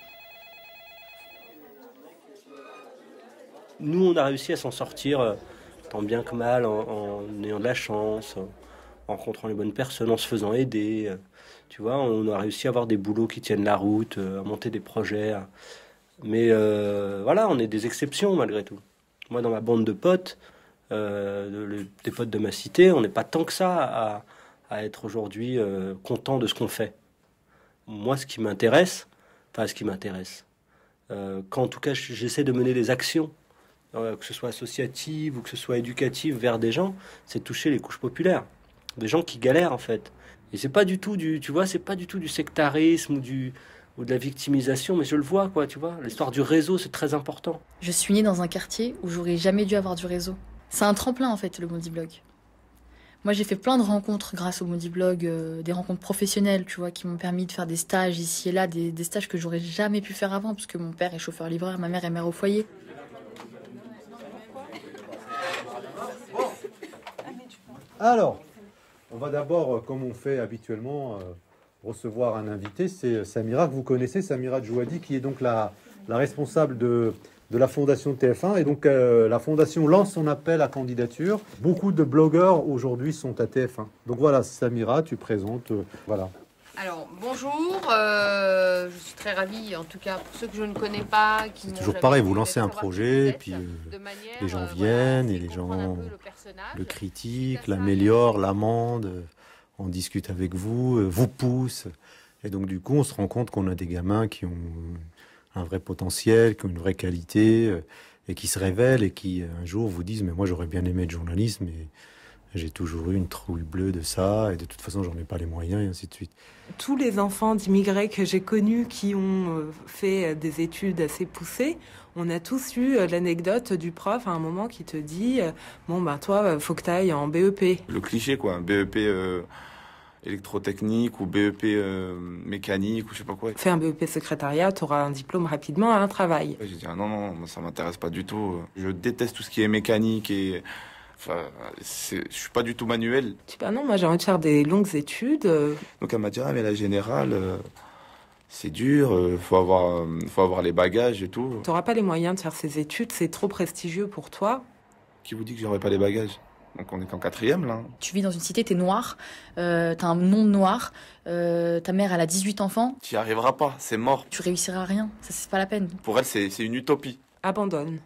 Nous, on a réussi à s'en sortir tant bien que mal, en ayant de la chance, en rencontrant les bonnes personnes, en se faisant aider. Tu vois, on a réussi à avoir des boulots qui tiennent la route, à monter des projets. Mais voilà, on est des exceptions malgré tout. Moi, dans ma bande de potes, des potes de ma cité, on n'est pas tant que ça à être aujourd'hui content de ce qu'on fait. Moi, ce qui m'intéresse, quand en tout cas j'essaie de mener des actions, que ce soit associative ou que ce soit éducative vers des gens, c'est de toucher les couches populaires, des gens qui galèrent en fait. Et c'est pas du tout c'est pas du tout du sectarisme ou de la victimisation, mais je le vois quoi, tu vois. L'histoire du réseau, c'est très important. Je suis née dans un quartier où j'aurais jamais dû avoir du réseau. C'est un tremplin en fait, le Bondi Blog. Moi, j'ai fait plein de rencontres grâce au Bondi Blog, des rencontres professionnelles, tu vois, qui m'ont permis de faire des stages ici et là, des stages que j'aurais jamais pu faire avant, parce que mon père est chauffeur-livreur, ma mère est mère au foyer. Alors, on va d'abord, comme on fait habituellement, recevoir un invité. C'est Samira, que vous connaissez, Samira Djouadi, qui est donc la responsable de la fondation TF1. Et donc, la fondation lance son appel à candidature. Beaucoup de blogueurs aujourd'hui sont à TF1. Donc voilà, Samira, tu présentes, voilà. Alors, bonjour, je suis très ravie, en tout cas, pour ceux que je ne connais pas. C'est toujours pareil, vous lancez un projet, et puis les gens viennent, et les gens le critiquent, l'améliorent, l'amendent, on discute avec vous, vous poussent. Et donc, du coup, on se rend compte qu'on a des gamins qui ont un vrai potentiel, qui ont une vraie qualité, et qui se révèlent, et qui, un jour, vous disent « Mais moi, j'aurais bien aimé être journaliste, mais... » J'ai toujours eu une trouille bleue de ça, et de toute façon, j'en ai pas les moyens, et ainsi de suite. Tous les enfants d'immigrés que j'ai connus qui ont fait des études assez poussées, on a tous eu l'anecdote du prof à un moment qui te dit « Bon, ben toi, faut que tu ailles en BEP. » Le cliché, quoi. BEP électrotechnique ou BEP mécanique ou je sais pas quoi. Fais un BEP secrétariat, tu auras un diplôme rapidement à un travail. J'ai dit « Non, ça m'intéresse pas du tout. Je déteste tout ce qui est mécanique et... » Enfin, je suis pas du tout manuel. Tu dis, bah non, moi j'ai envie de faire des longues études. Donc elle m'a dit, ah mais la générale, c'est dur, faut avoir les bagages et tout. Tu n'auras pas les moyens de faire ces études, c'est trop prestigieux pour toi. Qui vous dit que j'aurais pas les bagages? Donc on est qu'en 4e là. Tu vis dans une cité, t'es noir, t'as un nom de noir, ta mère elle a 18 enfants. Tu n'y arriveras pas, c'est mort. Tu réussiras à rien, ça c'est pas la peine. Pour elle c'est une utopie. Abandonne.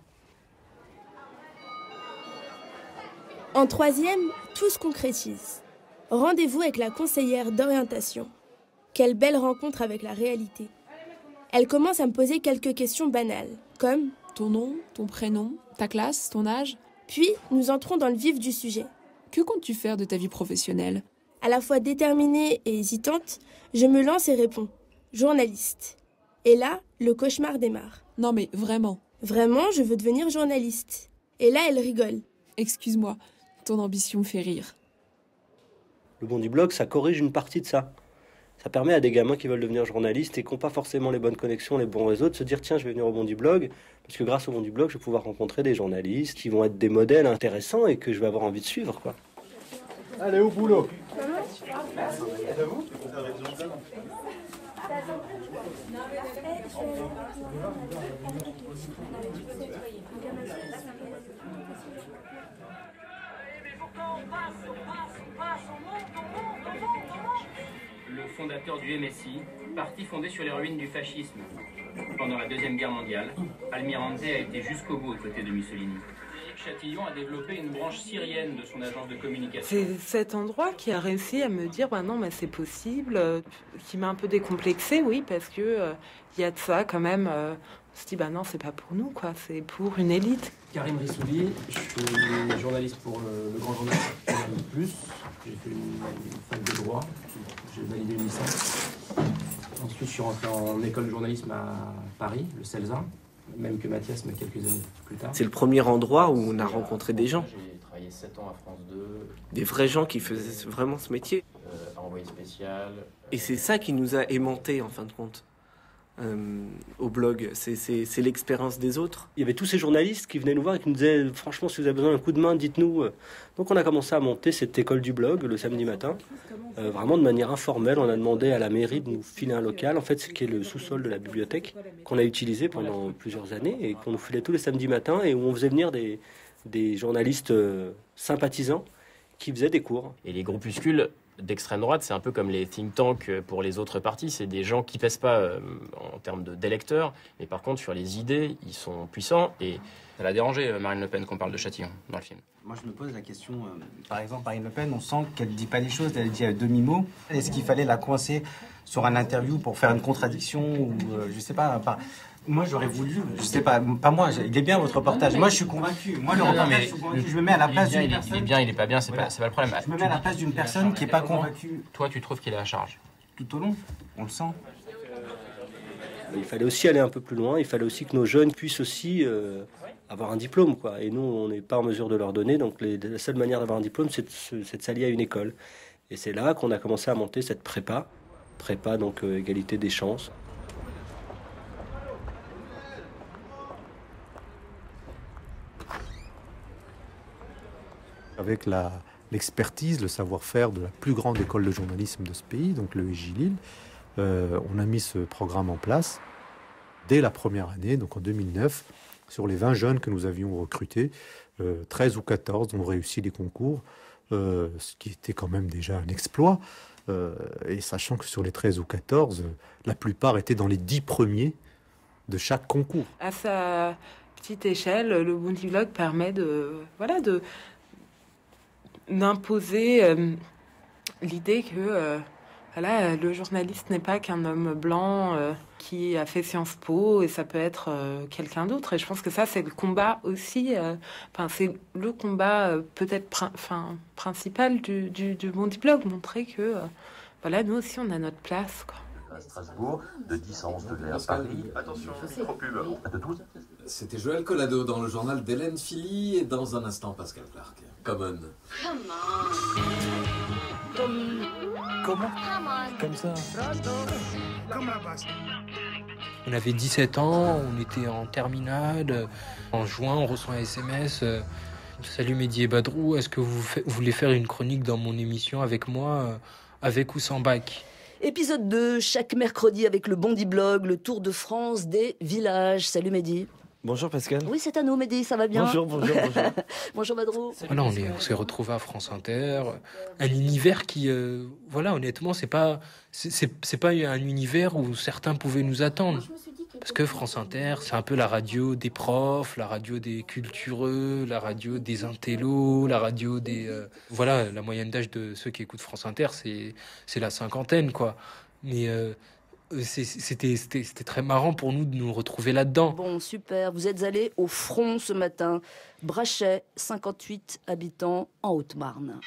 En 3e, tout se concrétise. Rendez-vous avec la conseillère d'orientation. Quelle belle rencontre avec la réalité. Elle commence à me poser quelques questions banales, comme ton nom, ton prénom, ta classe, ton âge. Puis, nous entrons dans le vif du sujet. Que comptes-tu faire de ta vie professionnelle? À la fois déterminée et hésitante, je me lance et réponds. Journaliste. Et là, le cauchemar démarre. Non mais vraiment. Vraiment, je veux devenir journaliste. Et là, elle rigole. Excuse-moi. Ton ambition me fait rire. Le Bondi Blog, ça corrige une partie de ça. Ça permet à des gamins qui veulent devenir journalistes et qui n'ont pas forcément les bonnes connexions, les bons réseaux, de se dire tiens, je vais venir au Bondi Blog, parce que grâce au Bondi Blog, je vais pouvoir rencontrer des journalistes qui vont être des modèles intéressants et que je vais avoir envie de suivre, quoi. Allez, au boulot. Le fondateur du MSI, parti fondé sur les ruines du fascisme. Pendant la Deuxième Guerre mondiale, Almirante a été jusqu'au bout aux côtés de Mussolini. Châtillon a développé une branche syrienne de son agence de communication. C'est cet endroit qui a réussi à me dire bah non mais c'est possible, qui m'a un peu décomplexée, oui, parce que y a de ça quand même. On se dit bah non c'est pas pour nous quoi, c'est pour une élite. Karim Rissouli, je suis journaliste pour le Grand Journal Plus. J'ai fait une fac de droit, j'ai validé une licence. Ensuite je suis rentré en école de journalisme à Paris, le CELSA. Même que Mathias, mais quelques années plus tard. C'est le premier endroit où on a rencontré des gens. J'ai travaillé travaillé 7 ans à France 2. Des vrais gens qui faisaient vraiment ce métier. Envoyé spécial. Et c'est ça qui nous a aimantés en fin de compte. Au blog, c'est l'expérience des autres. Il y avait tous ces journalistes qui venaient nous voir et qui nous disaient franchement, si vous avez besoin d'un coup de main, dites-nous. Donc on a commencé à monter cette école du blog le samedi matin, vraiment de manière informelle. On a demandé à la mairie de nous filer un local, en fait, ce qui est le sous-sol de la bibliothèque, qu'on a utilisé pendant plusieurs années et qu'on nous filait tous les samedis matins et où on faisait venir des journalistes sympathisants qui faisaient des cours. Et les groupuscules d'extrême droite, c'est un peu comme les think tanks pour les autres partis. C'est des gens qui pèsent pas en termes d'électeurs, mais par contre, sur les idées, ils sont puissants. Et ça l'a dérangé, Marine Le Pen, qu'on parle de Châtillon dans le film. Moi, je me pose la question, par exemple, Marine Le Pen, on sent qu'elle ne dit pas les choses, elle dit à demi-mot. Est-ce qu'il fallait la coincer sur un interview pour faire une contradiction ou je sais pas. Moi, j'aurais voulu, je sais pas moi, il est bien votre reportage. Moi, je suis convaincu. Moi, le reportage, je suis convaincu. Je me mets à la place d'une personne. Il est bien, il est pas bien, c'est pas le problème. Je me mets à la place d'une personne qui n'est pas convaincue. Toi, tu trouves qu'il est à charge? Tout au long, on le sent. Il fallait aussi aller un peu plus loin. Il fallait aussi que nos jeunes puissent aussi avoir un diplôme, quoi. Et nous, on n'est pas en mesure de leur donner. Donc, la seule manière d'avoir un diplôme, c'est de s'allier à une école. Et c'est là qu'on a commencé à monter cette prépa, donc égalité des chances. Avec l'expertise, le savoir-faire de la plus grande école de journalisme de ce pays, donc le EJ Lille, on a mis ce programme en place dès la première année, donc en 2009. Sur les 20 jeunes que nous avions recrutés, 13 ou 14 ont réussi les concours, ce qui était quand même déjà un exploit. Et sachant que sur les 13 ou 14, la plupart étaient dans les 10 premiers de chaque concours. À sa petite échelle, le Bounty Blog permet d'imposer l'idée que le journaliste n'est pas qu'un homme blanc qui a fait Sciences Po, et ça peut être quelqu'un d'autre. Et je pense que ça, c'est le combat aussi, c'est le combat peut-être principal du Bounty Blog, montrer que nous aussi, on a notre place, quoi. À Strasbourg, de 10 à 11 degrés à Paris. Attention, trop pub. À tous. C'était Joël Collado dans le journal d'Hélène Philly et dans un instant Pascal Clark. Common. Comment? Comme ça. On avait 17 ans, on était en terminale. En juin, on reçoit un SMS. Salut Mehdi et Badrou, est-ce que vous voulez faire une chronique dans mon émission avec moi, avec ou sans bac? Épisode 2, chaque mercredi avec le Bondi Blog, le tour de France des villages. Salut Mehdi. Bonjour Pascal. Oui, c'est à nous Mehdi, ça va bien? Bonjour. Bonjour Badrou. Voilà, on s'est retrouvés à France Inter, un univers qui, honnêtement, c'est pas un univers où certains pouvaient nous attendre. Parce que France Inter, c'est un peu la radio des profs, la radio des cultureux, la radio des intellos, la radio des... la moyenne d'âge de ceux qui écoutent France Inter, c'est la cinquantaine, quoi. Mais c'était très marrant pour nous de nous retrouver là-dedans. Bon, super. Vous êtes allés au front ce matin. Brachet, 58 habitants en Haute-Marne.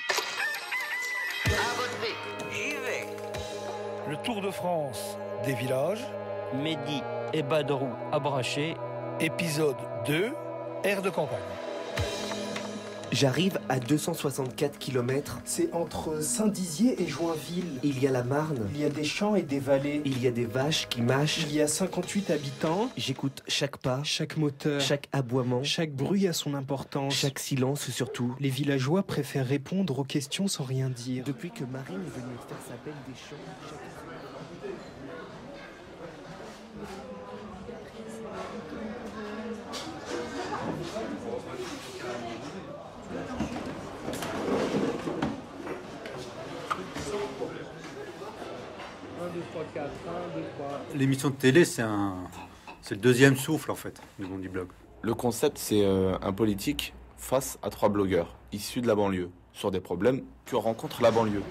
Le Tour de France des villages. Mehdi et Badrou à Brachet. Épisode 2, aire de campagne. J'arrive à 264 km. C'est entre Saint-Dizier et Joinville. Il y a la Marne. Il y a des champs et des vallées. Il y a des vaches qui mâchent. Il y a 58 habitants. J'écoute chaque pas, chaque moteur, chaque aboiement. Chaque bruit a son importance. Chaque silence surtout. Les villageois préfèrent répondre aux questions sans rien dire. Depuis que Marine est venue faire sa belle des champs... L'émission de télé, c'est le deuxième souffle, en fait, du Bondi Blog. Le concept, c'est un politique face à 3 blogueurs issus de la banlieue sur des problèmes que rencontre la banlieue.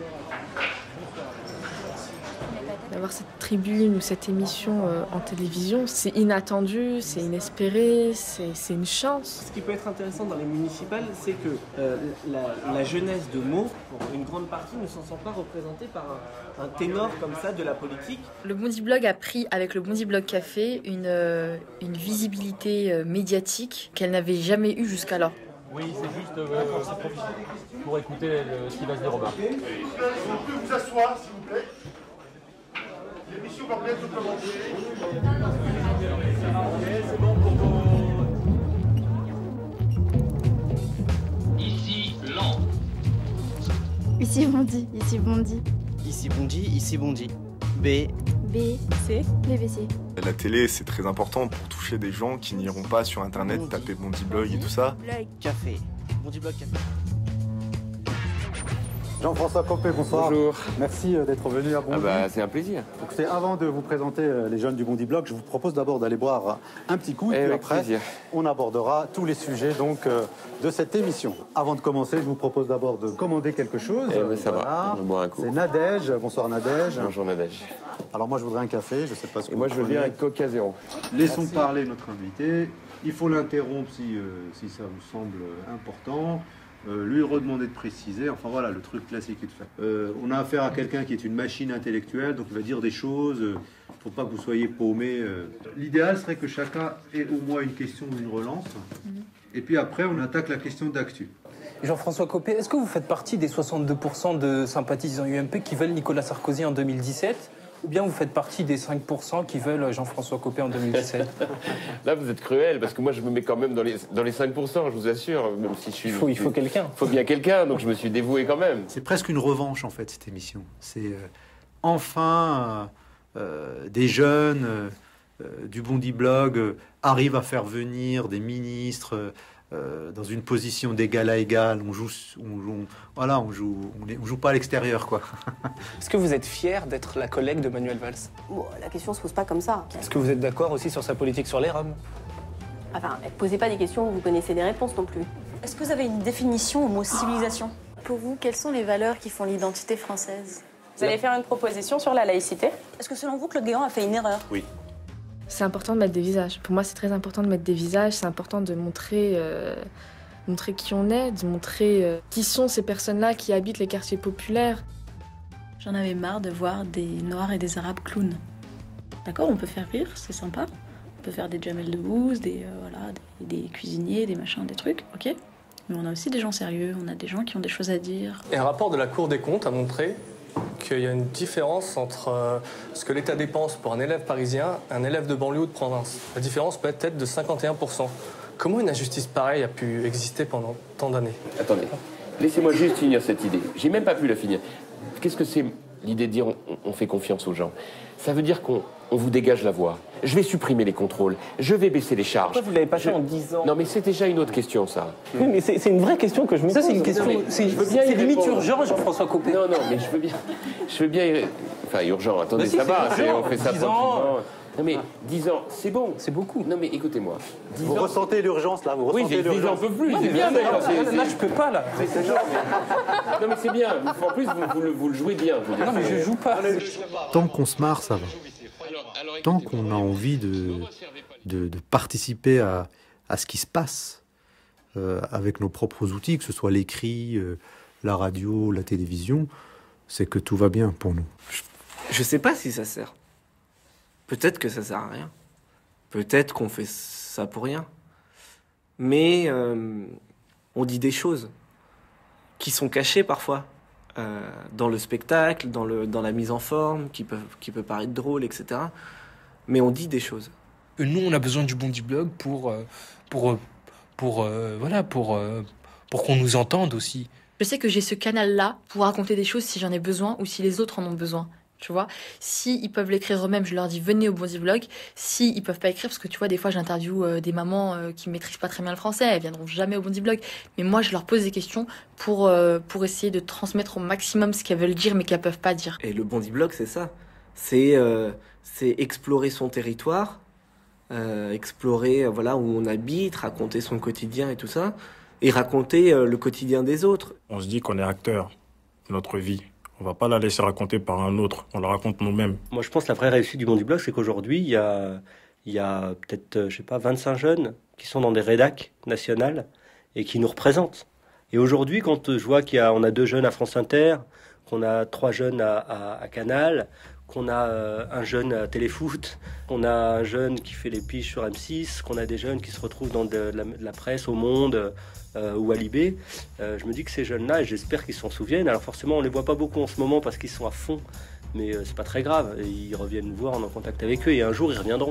D'avoir cette tribune ou cette émission en télévision, c'est inattendu, c'est inespéré, c'est une chance. Ce qui peut être intéressant dans les municipales, c'est que la jeunesse de Meaux, pour une grande partie, ne s'en sent pas représentée par un ténor comme ça de la politique. Le Bondi Blog a pris, avec le Bondi Blog Café, une visibilité médiatique qu'elle n'avait jamais eue jusqu'alors. Oui, c'est juste pour écouter ce qui va se dire au bar. On peut vous asseoir, s'il vous plaît. L'émission va bientôt commencer. C'est bon pour vous. Ici, Lent. Ici Bondy, ici Bondy. Ici Bondy, ici Bondy. B. B. C. BBC. La télé, c'est très important pour toucher des gens qui n'iront pas sur Internet Bondy. taper Bondy Blog et tout ça. Blog Café. Bondy Blog Café. Jean-François Copé, bonsoir. Bonjour. Merci d'être venu à Bondy. C'est un plaisir. Écoutez, avant de vous présenter les jeunes du Bondy Blog, je vous propose d'abord d'aller boire un petit coup et puis après, on abordera tous les sujets de cette émission. Avant de commencer, je vous propose d'abord de commander quelque chose. Ça va, on va boire un coup. C'est Nadège. Bonsoir Nadège. Bonjour Nadège. Alors moi je voudrais un café, je sais pas ce que moi vous je veux bien prenez. un Coca Zéro. Laissons parler notre invité. Il faut l'interrompre si ça vous semble important. Lui redemander de préciser. Enfin voilà, le truc classique et tout ça. On a affaire à quelqu'un qui est une machine intellectuelle, donc il va dire des choses. Il ne faut pas que vous soyez paumé. L'idéal serait que chacun ait au moins une question ou une relance. Et puis après, on attaque la question d'actu. Jean-François Copé, est-ce que vous faites partie des 62% de sympathisants UMP qui veulent Nicolas Sarkozy en 2017 ou bien vous faites partie des 5% qui veulent Jean-François Copé en 2017? Là vous êtes cruel parce que moi je me mets quand même dans les 5%, je vous assure. Même si je suis, il faut quelqu'un. Il faut bien quelqu'un, donc je me suis dévoué quand même. C'est presque une revanche en fait cette émission. C'est enfin des jeunes du Bondy Blog arrivent à faire venir des ministres dans une position d'égal à égal. On joue pas à l'extérieur, quoi. Est-ce que vous êtes fier d'être la collègue de Manuel Valls? Bon, la question se pose pas comme ça. Est-ce que vous êtes d'accord aussi sur sa politique sur les Roms? Enfin, posez pas des questions où vous connaissez des réponses non plus. Est-ce que vous avez une définition au mot civilisation? Pour vous, quelles sont les valeurs qui font l'identité française? Vous allez faire une proposition sur la laïcité. Est-ce que selon vous, Claude Guéant a fait une erreur? Oui. C'est important de mettre des visages. Pour moi, c'est très important de mettre des visages. C'est important de montrer qui on est, de montrer qui sont ces personnes-là qui habitent les quartiers populaires. J'en avais marre de voir des Noirs et des Arabes clowns. D'accord, on peut faire rire, c'est sympa. On peut faire des Jamel Debbouze, des cuisiniers, des machins, des trucs, ok. Mais on a aussi des gens sérieux, on a des gens qui ont des choses à dire. Et un rapport de la Cour des comptes a montré qu'il y a une différence entre ce que l'État dépense pour un élève parisien et un élève de banlieue ou de province. La différence peut être de 51%. Comment une injustice pareille a pu exister pendant tant d'années? Attendez, laissez-moi juste finir cette idée. J'ai même pas pu la finir. Qu'est-ce que c'est l'idée de dire on fait confiance aux gens? Ça veut dire qu'on vous dégage la voie. Je vais supprimer les contrôles, je vais baisser les charges. Pourquoi vous l'avez pas fait en 10 ans? Non mais c'est déjà une autre question ça. Oui mais c'est une vraie question que je me pose. Ça c'est une question, c'est limite urgent Jean-François Copé. Non mais je veux bien enfin urgent, attendez si, ça va, urgent. on fait ça 10 tranquillement. Non mais 10 ans, c'est bon. C'est beaucoup. Non mais écoutez-moi. Vous ressentez l'urgence là, vous Oui, ressentez j'ai 10 ans un peu plus, c'est bien d'ailleurs. Là je peux pas là. Non mais c'est bien, en plus vous le jouez bien. Non mais je joue pas. Tant qu'on se marre, ça va. Tant qu'on a envie de participer à ce qui se passe avec nos propres outils, que ce soit l'écrit, la radio, la télévision, c'est que tout va bien pour nous. Je sais pas si ça sert. Peut-être que ça sert à rien. Peut-être qu'on fait ça pour rien. Mais on dit des choses qui sont cachées parfois dans le spectacle, dans la mise en forme, qui peut paraître drôle, etc. Mais on dit des choses. Nous, on a besoin du Bondy Blog pour qu'on nous entende aussi. Je sais que j'ai ce canal-là pour raconter des choses si j'en ai besoin ou si les autres en ont besoin. Tu vois, si ils peuvent l'écrire eux-mêmes, je leur dis venez au Bondy Blog. Si ils peuvent pas écrire, parce que tu vois, des fois j'interviewe des mamans qui maîtrisent pas très bien le français, elles viendront jamais au Bondy Blog. Mais moi, je leur pose des questions pour essayer de transmettre au maximum ce qu'elles veulent dire, mais qu'elles peuvent pas dire. Et le Bondy Blog, c'est ça. C'est explorer son territoire, explorer où on habite, raconter son quotidien et tout ça, et raconter le quotidien des autres. On se dit qu'on est acteur de notre vie. On va pas la laisser raconter par un autre, on la raconte nous-mêmes. Moi, je pense que la vraie réussite du Bondy Blog, c'est qu'aujourd'hui, il y a peut-être, 25 jeunes qui sont dans des rédacs nationales et qui nous représentent. Et aujourd'hui, quand je vois qu'on a 2 jeunes à France Inter, qu'on a 3 jeunes à Canal, qu'on a un jeune à Téléfoot, qu'on a un jeune qui fait les piges sur M6, qu'on a des jeunes qui se retrouvent dans de la presse, au Monde ou à Libé. Je me dis que ces jeunes-là, et j'espère qu'ils s'en souviennent. Alors forcément, on les voit pas beaucoup en ce moment parce qu'ils sont à fond, mais c'est pas très grave. Ils reviennent nous voir, on est en contact avec eux et un jour, ils reviendront.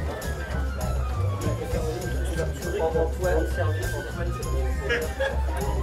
Antoine, service, Antoine.